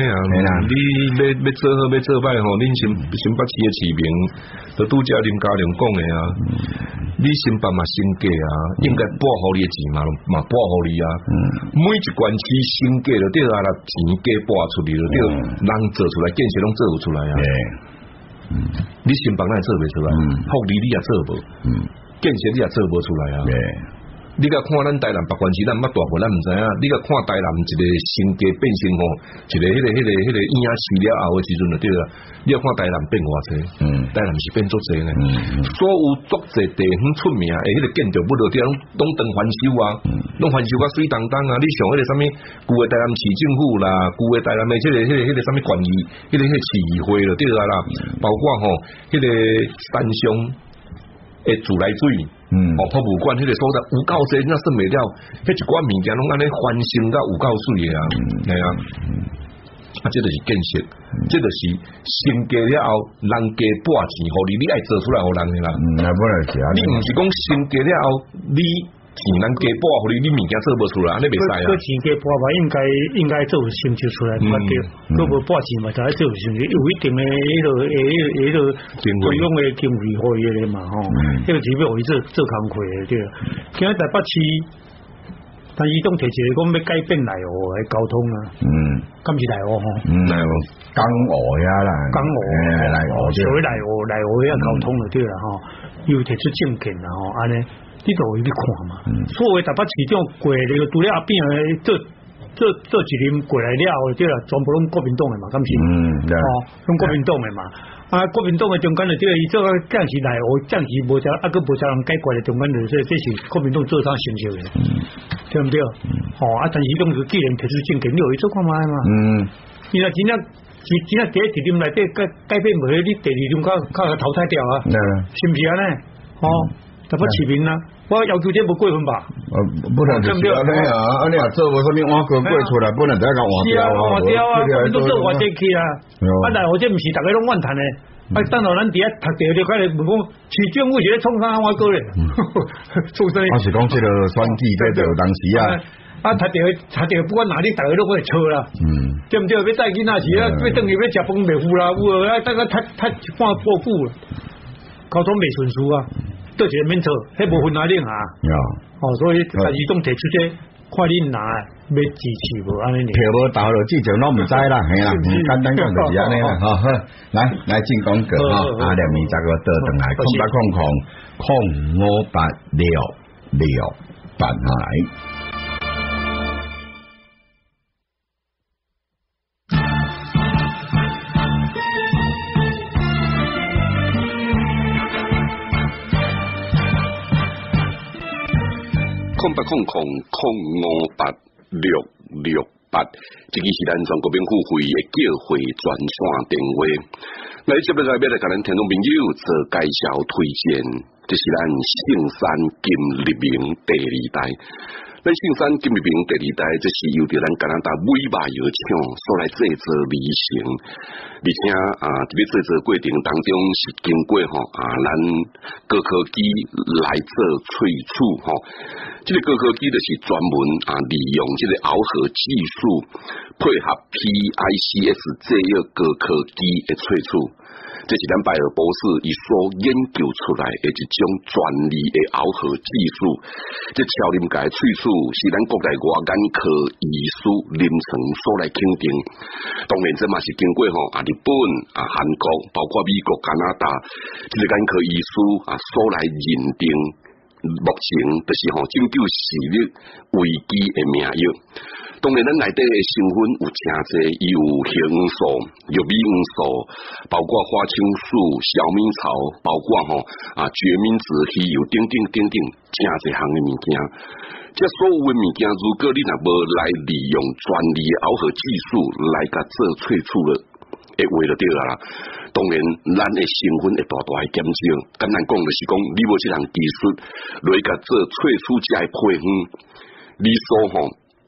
[SPEAKER 2] 啊，你要做好要做歹吼，恁新北市的市民，就拄则林佳龙讲的啊，你新北嘛升价啊，应该拨互你的钱嘛拨互你啊，每一关市升价就对啊啦，钱加拨出去就对，人做出来建设拢做有出来啊，你新北哪会做袂出来？福利你也做无，建设你也做无出来啊。你甲看咱台南北关市，咱捌大过，咱毋知影。你甲看台南一个升价变成吼，一个迄个影市了后的时阵就对啦。你要看台南变偌济，台南是变足济呢。所有足济地方出名诶，迄个建筑物落地拢当翻修啊，拢翻修甲水当当啊。你像迄个啥物旧的台南市政府啦，旧的台南的迄个啥物关于迄个市议会就对啦，包括吼迄个山上诶自来水。博物馆迄个所在有够济，那算袂了。迄一寡物件拢安尼翻新甲有够水的啊，系啊。这就是建设，这就是升价了后，人家拨钱互你，你爱做出来互人的啦。你毋是讲升价了后，你钱人家拨互你，你物件做无出来，安尼袂使啊。
[SPEAKER 3] 钱加拨嘛，应该做成就出来，对。佮无拨钱嘛，就爱做成就，有一定的迄个费用的经费互伊个嘛吼。迄个是要互伊做工课的对。今仔台北市，但伊种提一个讲要改变内湖的交通啊。敢是内湖吼？
[SPEAKER 1] 内湖港澳遐啦。港澳内湖，
[SPEAKER 3] 所谓内湖遐交通就对啦吼。又提出证件啦吼，安尼。你都会去看嘛？所谓台北市长过来个除了阿扁做一任过来了后，对啦，全部拢国民党的嘛，敢是？拢国民党的嘛。啊，国民党的中间就对，伊做暂时内湖，暂时无啥，佫无啥人解决的中间就这是国民党做啥成就的，对毋对？但是拢是既然提出证件，你有去做看卖嘛？伊若真正第一任内底改变无，你第二任较淘汰掉啊？是毋是安尼？台北市民啊，我要求这无过分吧？
[SPEAKER 1] 不能就是安尼啊！安尼啊，做无啥物碗过出来，本来就要甲换掉啊！
[SPEAKER 3] 换掉啊！都做换掉去啊！内湖这毋是大家拢怨叹的，等到咱伫遐读着就开始问讲，市政府是咧创啥碗过咧？创啥？
[SPEAKER 1] 我是讲这个选举这个当时啊。
[SPEAKER 3] 读着不管哪里，大家都会错啦。对毋对？要带囡仔时啊，要等于要食饭袂付啦，有啊，大家太半破久了，交通袂顺序啊。做一个免错，迄无分哪领啊？所以但是总提出这，看恁哪要支持无安尼。
[SPEAKER 1] 票无投了，之前拢唔知啦，系啦，简单讲就是安尼啦。好，来进广告阿梁明再个倒转来，0800-058668来。
[SPEAKER 5] 0800-058668，这个是咱全国民付费的叫会专线电话。来这边来要来甲咱听众朋友做介绍推荐，这是咱圣山金立明第二代。咱圣山金立明第二代，这是由着咱加拿大美肉药厂所来制作而成，而且伫咧制作过程当中是经过咱高科技来做萃取这个高科技就是专门利用这个螯合技术，配合 PICS 制药高科技的萃取。这是咱拜尔博士伊所研究出来的一种专利的螯合技术。这超临界萃取是咱国内外眼科医师临床所来肯定。当然，这嘛是经过日本、韩国，包括美国、加拿大这个眼科医师所来认定。目前就是拯救视力危机的名药。当然，咱内底的成分有诚济，有罂素、玉米黄素，包括花青素、小米草，包括决明子、鱼油等等等等，诚济项的物件。这所有的物件，如果你若无来利用专利的螯合技术来甲做萃取了，会话就对啦。当然，咱的成分会大大的减少。简单讲就是讲，你无这项技术来甲做萃取这配方，你所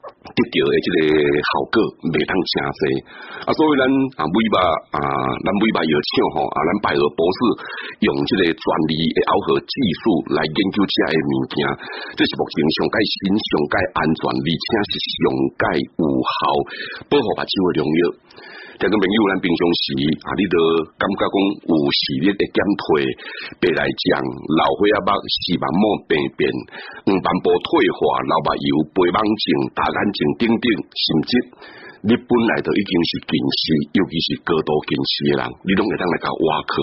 [SPEAKER 5] 得到的这个效果袂当诚济所以咱尾巴咱尾巴药厂咱百合博士用这个专利的螯合技术来研究这个物件，这是目前上界新、上界安全，而且是上界有效保护目睭的良药。听众朋友，咱平常时你都感觉讲有视力的减退、白内障、老花眼目、视网膜病变、黄斑部退化、老目睭、白盲症、大眼睛等等，甚至你本来就已经是近视，尤其是高度近视的人，你拢会当来甲挖课。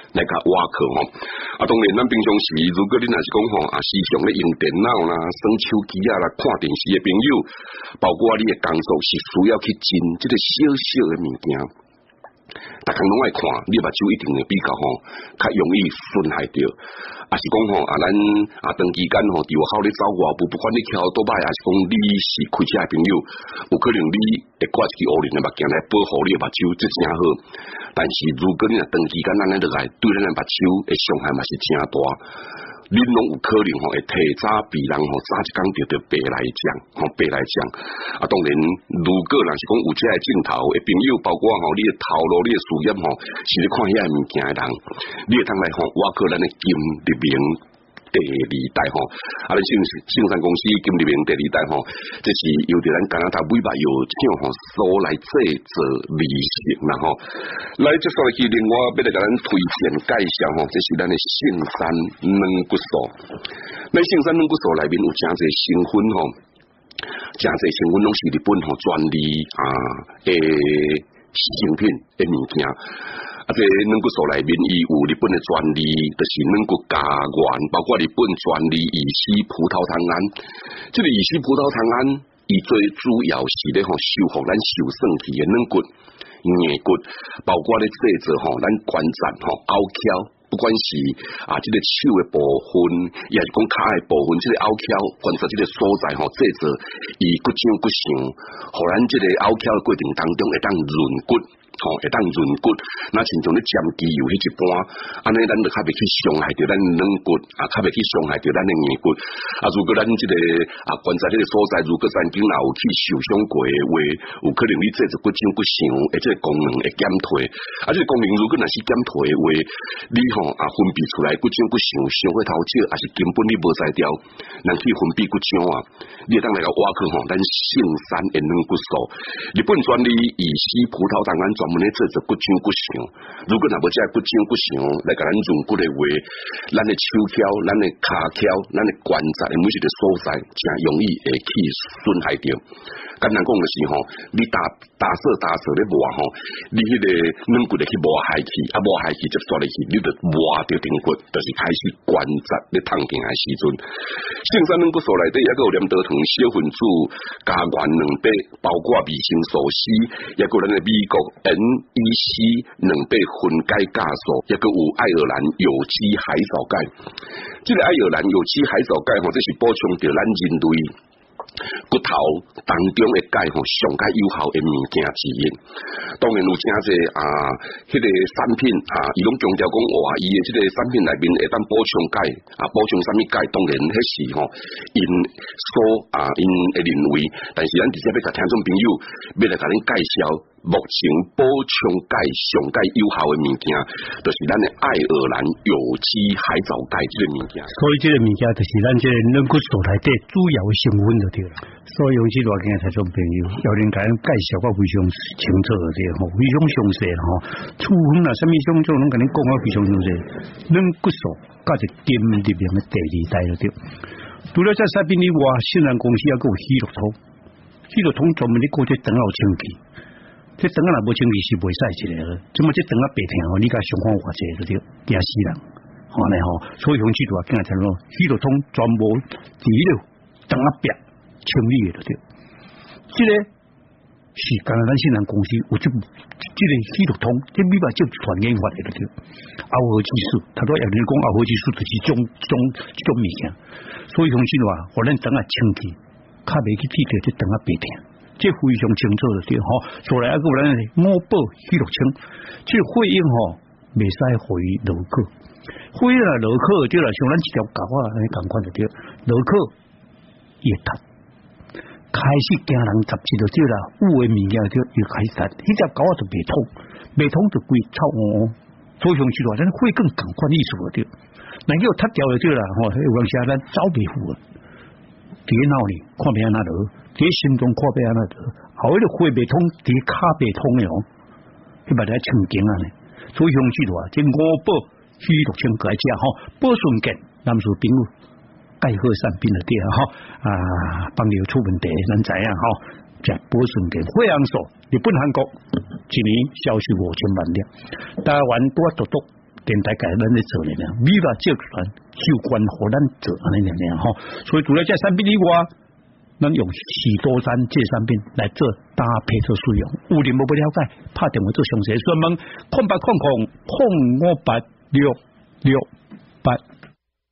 [SPEAKER 5] 当然，咱平常时如果你若是讲时常咧用电脑啦、耍手机啦、看电视的朋友，包括你的工作是需要去进这个小小的物件，大家拢爱看，你目睭一定会比较较容易损害到。是讲咱长期间伫外口咧走外步，不管你翘多歹，是讲你是开车的朋友，有可能你会挂一支乌灵的目镜来保护你的目睭，这真好。但是如果你若长期间咱咧落来，对咱的目睭的伤害嘛是真大。恁拢有可能会提早比人早一工得白内障，当然，如果若是讲有这个镜头的朋友，包括你的头路、你的事业是咧看遐物件的人，你会当来挖靠咱的金立明第二代咱信山公司金立明第二代这是由着咱加拿大尾巴药厂所来制作利息啦来接下来去另外要来甲咱推荐介绍这是咱的信山软骨素。咱信山软骨素内面有真侪成分真侪成分拢是日本专利的成品的物件。这软骨素内面伊有日本的专利，就是软骨加原，包括日本专利乙烯葡萄糖胺。这个乙烯葡萄糖胺，伊最主要是咧修复咱受损去的软骨、硬骨，包括咧制作咱关节凹翘。不管是这个手的部分，也是讲脚的部分，这个凹翘关节这个所在制作伊骨长骨长，互咱这个凹翘的过程当中会当润骨。会当润骨，那亲像咧占机油迄一般，安尼咱就较袂去伤害到咱软骨，较袂去伤害到咱的硬骨。如果咱这个关节这个所在，如果曾经有去受伤过的话，有可能你制作骨长骨长，这个功能会减退。这个功能如果若是减退的话，你分泌出来骨长骨长，伤过头少，还是根本你无才调，人去分泌骨长你当来个挖去咱信山的软骨素，日本专利乙烯葡萄糖胺专门咧制作骨长骨长。如果若无这骨长骨长来甲咱润骨的话，咱的手翘、咱的骹翘、咱的关节的每一个所在，真容易会去损害到。简单讲就是你打扫咧磨你迄个软骨咧去磨害去，磨害去接续咧去，你就磨着顶骨，就是开始关节咧痛痛的时阵。信山软骨素内底也有黏多糖小分子、加原2倍，包括维生素C，也有咱的美国 NEC 2倍分解酵素，也有爱尔兰有机海藻钙。这个爱尔兰有机海藻钙这是补充着咱人类骨头当中的钙上较有效的物件之一。当然有真侪迄个产品伊拢强调讲伊的这个产品内面会当补充钙补充什么钙？当然迄是因会认为，但是咱直接要甲听众朋友要来甲恁介绍。目前补充钙上钙有效的物件，就是咱的爱尔兰有机海藻钙这个物件。
[SPEAKER 3] 所以这个物件就是咱这个软骨素内底主要的成分就对了。所以用这偌件听众朋友，要恁甲咱介绍个非常清楚的对非常详细处分啦，什么种种拢甲恁讲个非常详细。软骨素甲是金入面的第2代就对。除了在产品以外，信山公司也有希洛通，希洛通专门咧搞这肠喉清气。这肠若无清气是袂使一个，怎么这肠白疼你甲上看偌济就对，惊死人，所以用这段经常听咯，希洛通专门治疗肠白清理的就对。这个是加拿大信山公司有这个希洛通，这美国就传研发的就对。螯合技术，他说要人讲螯合技术就是种物件，所以用这段互咱肠清气，较袂去治疗这肠白疼。这非常清楚的对所以还有咱五宝希洛清，这血液袂使互伊落去，血液落去对啦，像咱一条狗共款就对，落去伊会塌， 开始惊人杂志就对啦，有诶物件就又开始，迄只狗就未通就规臭走上去了，咱会更赶快意思对，能够脱掉就对啦，有当时咱走袂赴啊，伫脑里看别安那落，伫心中看别安那落，后迄个会未通，伫骹未通诶迄把来清经啊呢，走上去了，这5宝许6千个来食保顺健，男士朋友。钙和善病的店帮你出问题，咱知影食保顺健惠阳所，日本韩国一年销售5000万粒，台湾多独独电台改咱咧做咧，Viva 集团授权互咱做安尼咧所以除了这产品以外，咱用许多山这产品来做搭配做使用，有人无不了解，拍电话做详细询问，0800-058-668。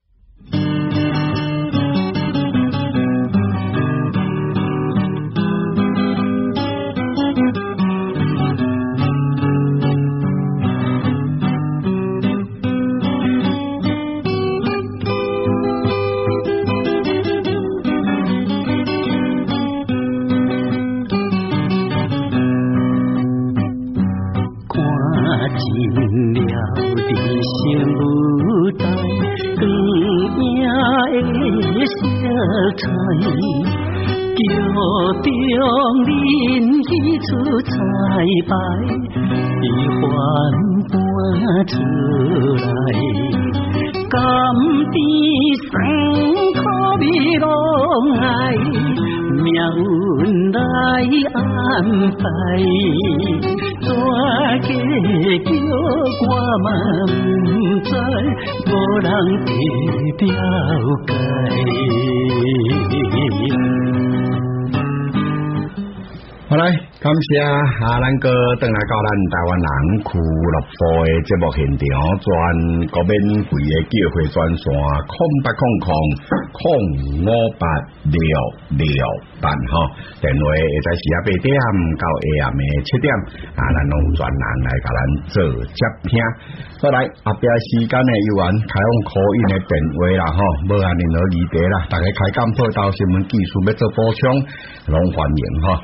[SPEAKER 3] 桥中人起出彩排，一环搬出来，甘甜酸苦味拢爱，命运来安排，怎个叫我嘛不知，无人会了解。
[SPEAKER 1] 好来，感谢咱哥登来到咱台湾人俱乐部的节目现场，全国免费的叫货专线0800-058-668电话会在时8点到下暗的7点，咱拢有专人来甲咱做接听。再来后边时间呢，有缘开放call in的电话啦无按任何议题啦，大家开讲报道新闻技术要做补充，拢欢迎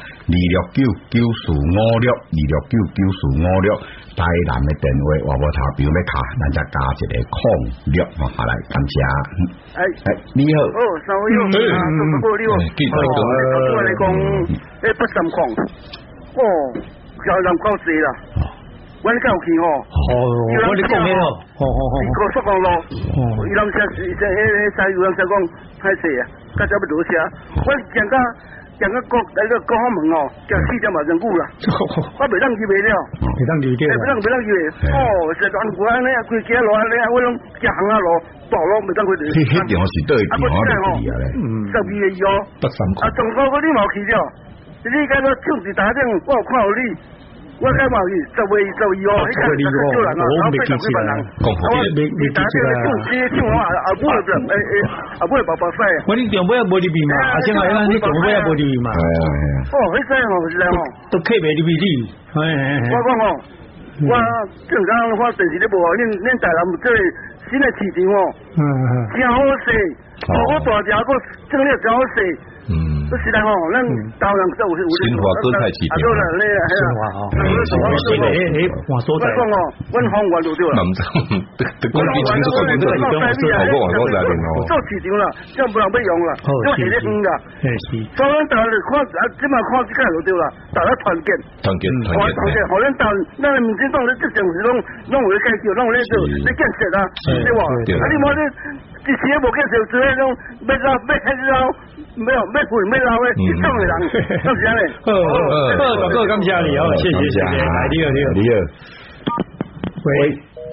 [SPEAKER 1] 2699456，2699456，台南的电话话无头标要卡，咱再加一个06好来，感谢。你好，
[SPEAKER 19] 三位好，不过你好，我来讲，8三矿，交人够济啦，我你有去我你讲咩高速公路，伊人车是迄柴油人车讲歹势啊，较早要落车，我讲个国好门叫4点钟久啦，我袂当去袂了，袂当去，是乱过安尼啊，规家路安尼啊，我拢行啊路，道路袂当去。
[SPEAKER 1] 迄地方是对地方嚟啊咧
[SPEAKER 19] ，12个月中国你冇去了，你讲我唱一打电，我有看到你。我开嘛去10月12号，你看这个人啊，然后非常几万人，你打这个唱我啊不会不啊不会把赛。
[SPEAKER 3] 我你电话也无入去嘛，现在你电话也无入去嘛。
[SPEAKER 19] 迄个是啦
[SPEAKER 3] 都客袂入去你。
[SPEAKER 19] 我讲我正常我电视咧无，恁台南这新的市场真好势，我大条个整了真好势。这时代咱台湾人有
[SPEAKER 2] 新华歌菜市场，
[SPEAKER 3] 新华换所在。
[SPEAKER 19] 我讲阮方圆就对啦。
[SPEAKER 2] 讲起清楚讲清楚，好过网络来
[SPEAKER 19] 做市场啦，这样不能要用啦，这是咧远啦。所以咱看即马看即个就对啦，大家团结，好咱咱民进党咧即阵时拢有咧介绍，拢有咧做咧建设啊，对无？啊你无咧一时无建设，做迄种要捞，没有要混要捞的，一种的人，就是安尼。
[SPEAKER 3] 好，感谢你哦，谢谢。来，你好。喂，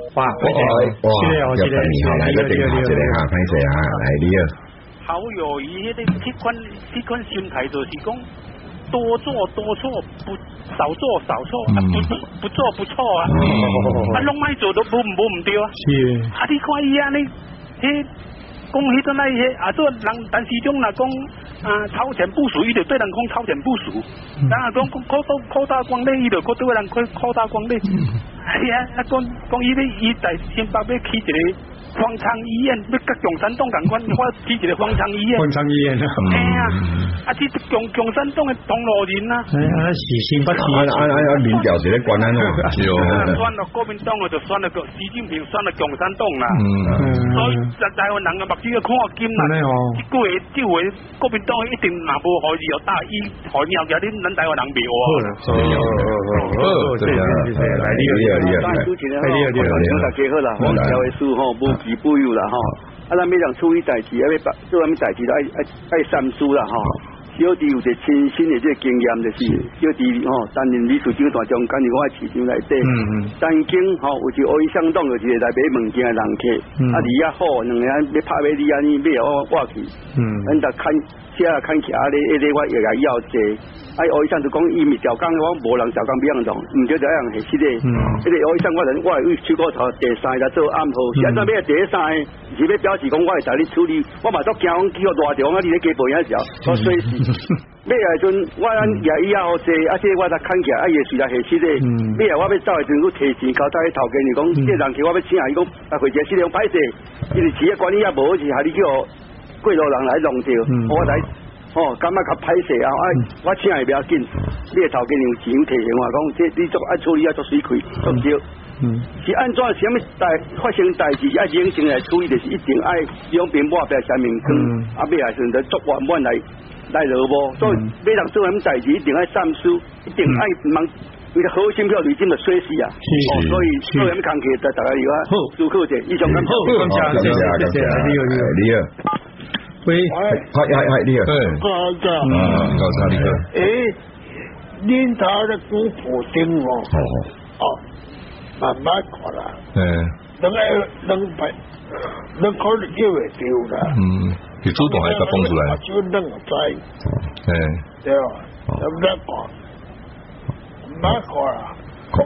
[SPEAKER 1] 谢谢你好，来个电话一个哈，歹势啊，来你好。
[SPEAKER 20] 好友伊迄款心态就是讲，多做多错，少做少错，不做不错啊。拢卖做都无唔对啊。
[SPEAKER 3] 是。
[SPEAKER 20] 你看伊安尼，迄。讲迄阵来做人，但是种若讲超前部署，伊就对人讲超前部署。当然讲扩大光力，伊就对人扩大光力。讲伊在新北要起一个方舱医院，要甲共产党共款，我起一个方舱医院。
[SPEAKER 3] 方舱医院啊。
[SPEAKER 20] 哎呀，这共产党的同路人啊。
[SPEAKER 3] 哎呀，是心不齐。
[SPEAKER 1] 民调是咧关安哦。
[SPEAKER 20] 选了国民党的就选了个习近平，选了共产党啦。所以台湾人嘅目睭要看紧啦。这句话国民党一定若无好意有大意，好以后嘅恁台湾人袂话。
[SPEAKER 19] 大家好啦，我们调的书吼无奇不有啦吼，咱每人处理代志，做啥物代志都爱三思啦吼。小弟有一个亲身的这个经验，就是小弟吼担任理事长大总监，我喺市场内底，曾经吼有一个黑箱党，就是来买物件的人客，利也好，两个人要拍买利安尼买我去，咱就看起来我也来要济。黑箱就讲伊咪调工，我无人调工不样动，唔叫这样系实的。迄个黑箱我有出过头第三来做暗号，是安怎买第三？是要表示讲我会带你处理，我嘛都惊讲去到大场啊，你咧加陪遐时候，我随时买来阵，我也以后济，这我才看起来也是来系实的。买来我要走的阵，我提前交代头家，你讲这人客我要请，伊讲回家司令歹势，因为市的管理也无好，是害你叫过路人来弄掉，我来。感觉较歹势啊！我请也不要紧，你个头家有钱提醒我讲，这你做爱处理啊，做水亏做少。是按怎什么发生代志，认真来处理，就是一定爱用平抹白三面光，尾来时就做完来落幕。所以每人做什么代志，一定爱三思，一定爱忙。为了好心票累积的水死啊！所以做什么工课，大家有啊，做课者，以上感谢，
[SPEAKER 3] 谢谢，
[SPEAKER 1] 你好。
[SPEAKER 3] 喂，
[SPEAKER 1] 係你啊，
[SPEAKER 21] 高差你個，恁頭咧股鋪頂慢慢看啦，兩可能叫會掉啦，
[SPEAKER 2] 佢主動係甲講出來，
[SPEAKER 21] 就兩個仔，對啊，咁樣講，慢慢看啦，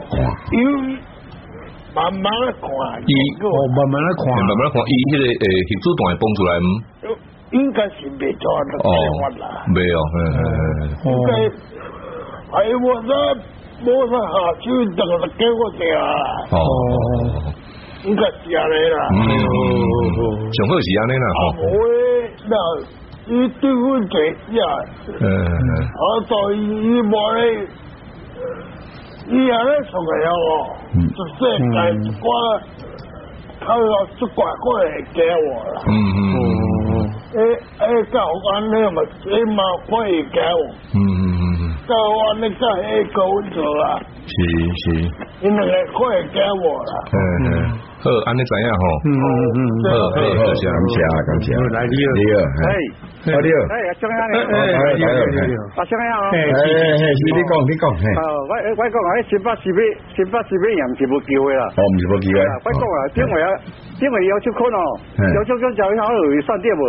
[SPEAKER 21] 慢慢看，
[SPEAKER 3] 慢慢看，
[SPEAKER 2] 伊迄個佢主動係講出來
[SPEAKER 21] 應該是未做得開啦，
[SPEAKER 2] 未哦，
[SPEAKER 21] 應該係我咧冇得下手，等佢給我哋啊，應該是安尼啦，
[SPEAKER 2] 上好是安尼啦，
[SPEAKER 21] 會嗱，伊對阮這呀，在伊冇咧，伊安尼從來有就世界我佢有出怪過嚟給我啦，教安尼嘛，起碼可以教。教安尼教迄個穩做啦。
[SPEAKER 2] 是。
[SPEAKER 21] 因為可以教我啦。
[SPEAKER 2] 好，安尼知影吼。好，感謝。
[SPEAKER 1] 來你好。你好。
[SPEAKER 19] 張生你好。張生好。
[SPEAKER 1] 你講。
[SPEAKER 19] 我講啊，新北市邊人是冇叫嘅啦。
[SPEAKER 1] 唔是冇叫嘅。
[SPEAKER 19] 我講啊，因為有出款哦，有出款就好有算啲無。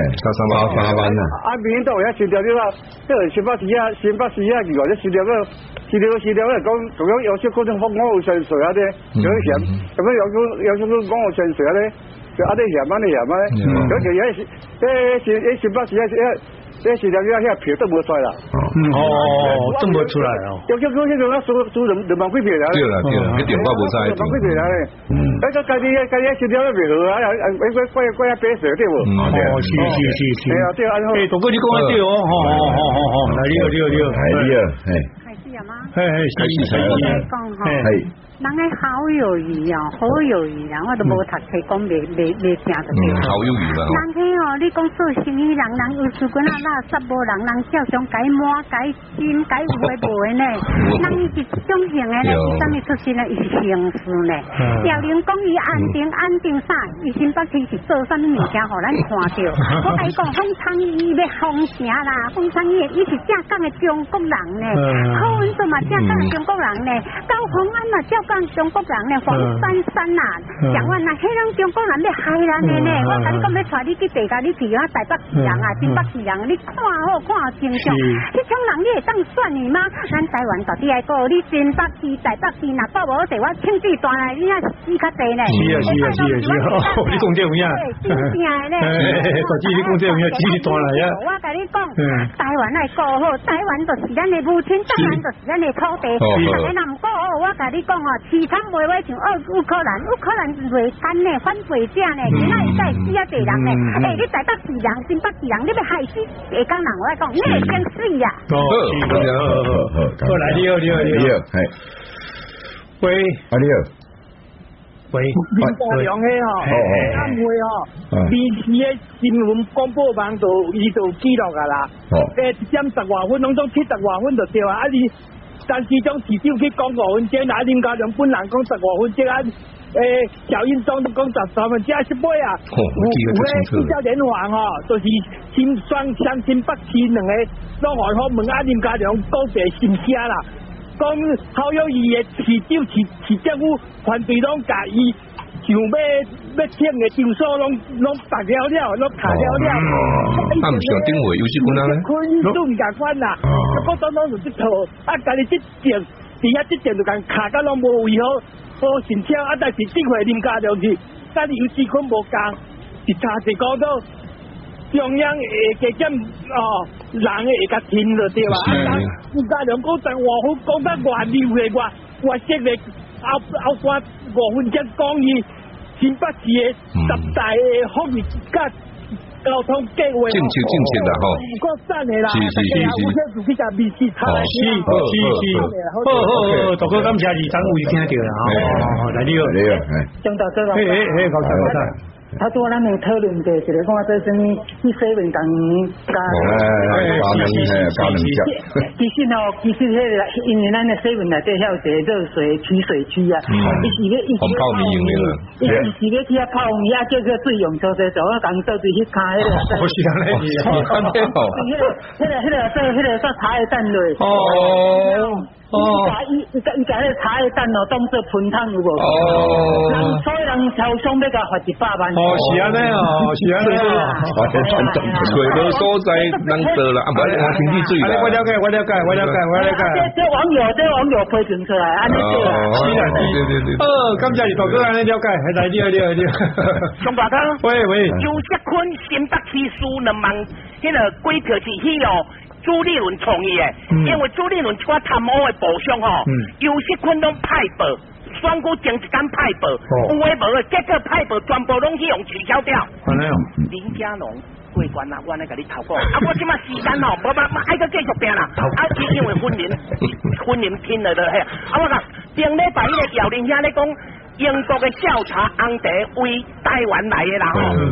[SPEAKER 1] 3萬啊。
[SPEAKER 19] 明年到而家算掉啲啦，即係新北市啊，如果啲算掉個。是了講，同樣有出款就講我上水啊啲，有啲險，咁樣有出款講我上水啊啲，就啲險啊，有其實新北市这是两个遐票都无出来啦。
[SPEAKER 3] 都无出来哦。
[SPEAKER 19] 有迄种啊，输人万几票啦。
[SPEAKER 2] 对啦，一点话无在。
[SPEAKER 19] 万几票啦咧。家己收掉都未好啊，贵啊白色对无？
[SPEAKER 3] 是。
[SPEAKER 19] 对啊，对啊，
[SPEAKER 3] 大哥你讲得对哦，好，来你好，
[SPEAKER 22] 开始啊吗？
[SPEAKER 3] 开始。
[SPEAKER 22] 人嘅好友谊哦，好友谊啊，我都无读册讲未听得到。
[SPEAKER 2] 好友谊啦。
[SPEAKER 22] 人去哦，你讲做生意，人有事管啊，垃圾无人照常该满该金该有诶无诶呢。人伊是中性诶呢，是啥物出身呢？伊是刑事呢。要人讲伊安定啥？伊新北市是做啥物物件，互咱看到。我甲伊讲，封昌伊要封城啦，封昌伊是正港诶中国人呢。柯文哲嘛正港诶中国人呢，高虹安嘛照讲中国人呢，黄珊珊呐，讲话那迄种中国人要害人的呢，我甲你讲要带你去地界，你去啊台北市人啊，新北市人，你看好看清楚，这种人你会当选你吗？咱台湾到底爱个，你新北市、台北市若报无地，我亲自带来，你啊死较济呢。
[SPEAKER 3] 是，你讲这有影？
[SPEAKER 22] 真正的呢。
[SPEAKER 3] 大姐，你讲这有影？继续带来啊。
[SPEAKER 22] 我甲你讲，台湾爱过好，台湾就是咱的母亲，当然就是咱的土地。但是毋过我甲你讲饲产袂话像乌克兰袂干呢，反背者呢，今仔伊才死啊侪人呢。你台北市人、新北市人，你要害死下港人，我讲你会先死呀。
[SPEAKER 3] 好来，你好，喂，
[SPEAKER 1] 你好。
[SPEAKER 21] 林大良迄暗会BC的新闻广播网伊就记录啊啦，1点10外分，拢总70外分就对啊。你但其中市长去讲5分钟，林佳良本人讲15分钟啊，小英总都讲13分钟，是尾啊。有少年华就是双新北市两个拢外方问林佳良告别心声啦。讲好友伊的市政府团队拢甲伊想要请的场所拢达了，拢卡了。
[SPEAKER 2] 他们上顶位有些困难咧，
[SPEAKER 21] 都唔共款啦。我当就这套，家己这件，底下这件就共卡到拢无位好申请，但是这回林佳良是，但是有资款无共，是差一讲到。中央会加减人会甲听了对吧？林佳良讲在外府讲得外溜的我识的后关5分钟讲伊新北市的10大的福利甲交通计划。
[SPEAKER 2] 正确啦吼。
[SPEAKER 21] 唔过赞的啦。
[SPEAKER 2] 是。
[SPEAKER 21] 我先自己甲面试查来。
[SPEAKER 3] 是。好，大哥感谢你张伟听到啦吼。来你好。
[SPEAKER 21] 张大哥。
[SPEAKER 3] 高才。
[SPEAKER 21] 他拄咱们讨论的一个讲做什么去7共加其实因为咱的7内底还有一个热水取水区啊，伊是
[SPEAKER 2] 泡米用的啦，
[SPEAKER 21] 伊是要去泡米啊，叫个水用做做做，我讲到对去看迄个。
[SPEAKER 3] 我是安尼
[SPEAKER 21] 迄个说茶叶蛋类。伊甲迄茶叶蛋当做喷汤有无？所以人超商要甲罚100万。
[SPEAKER 3] 是安尼
[SPEAKER 2] 水无所在能得啦，唔係我天地水啦。
[SPEAKER 3] 我了解。
[SPEAKER 21] 这网友推荐出来，安尼对啦。
[SPEAKER 3] 对。感谢你大哥安尼了解，来你。
[SPEAKER 10] 熊大哥。
[SPEAKER 3] 喂。
[SPEAKER 10] 邱锡坤新北市苏两万，迄个股票是迄个。朱立伦创意的，因为朱立伦一寡贪污的部长邱锡坤拢派报，选举前一天派报，有诶无诶，结果派报全部拢去用取消掉。林佳龙过关啦，我来甲你投稿。我即马时间无爱个继续拼啦。因为婚姻拼了的嘿。我讲顶礼拜迄个姚玲兄咧讲。英国的调查红茶为台湾来的啦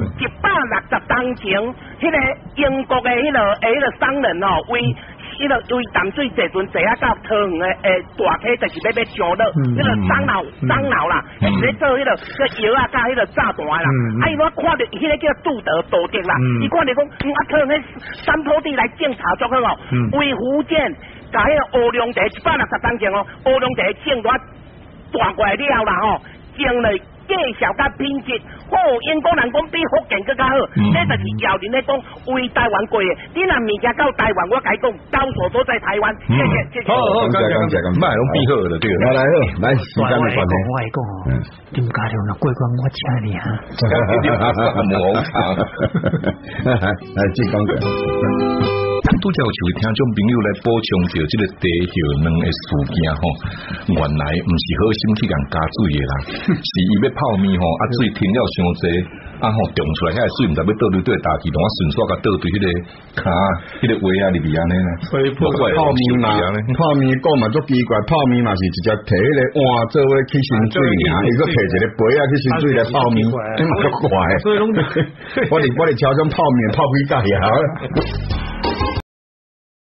[SPEAKER 10] ，160当前，迄个英国的迄个商人为淡水坐船坐啊到桃园的大溪，就是要上了，迄个樟脑啦，咧做迄个药啊，加迄个炸弹啦。伊我看到迄个叫杜德啦，伊看到讲，桃园山坡地来警察做好为福建甲迄个乌龙茶160当前乌龙茶种大。大过来了啦种了介绍甲品质，英国人讲比福建更加好，这就是姚人咧讲为台湾过的。你若物件到台湾，我甲你讲，高手都在台湾。谢谢。
[SPEAKER 2] 好，感谢，唔系拢比好了对。
[SPEAKER 1] 来，时间的关系。
[SPEAKER 3] 我来讲林佳良若过关，我请你啊。
[SPEAKER 2] 冇差。
[SPEAKER 1] 来，继续讲。
[SPEAKER 2] 拄则有一位听众朋友来补充着这个地hiệu2的事件原来唔是好心去人加水的啦，是伊要泡面水停了伤济，中出来遐水唔知要倒对打去，同我顺续甲倒对迄个卡，迄个位啊里边安尼啦。
[SPEAKER 1] 所以泡面讲嘛足奇怪，泡面嘛是直接摕迄个碗做为去sinh水尔，伊个摕一个杯啊去sinh水来泡面，嘛足怪。所以我哋超种泡面泡几盖呀。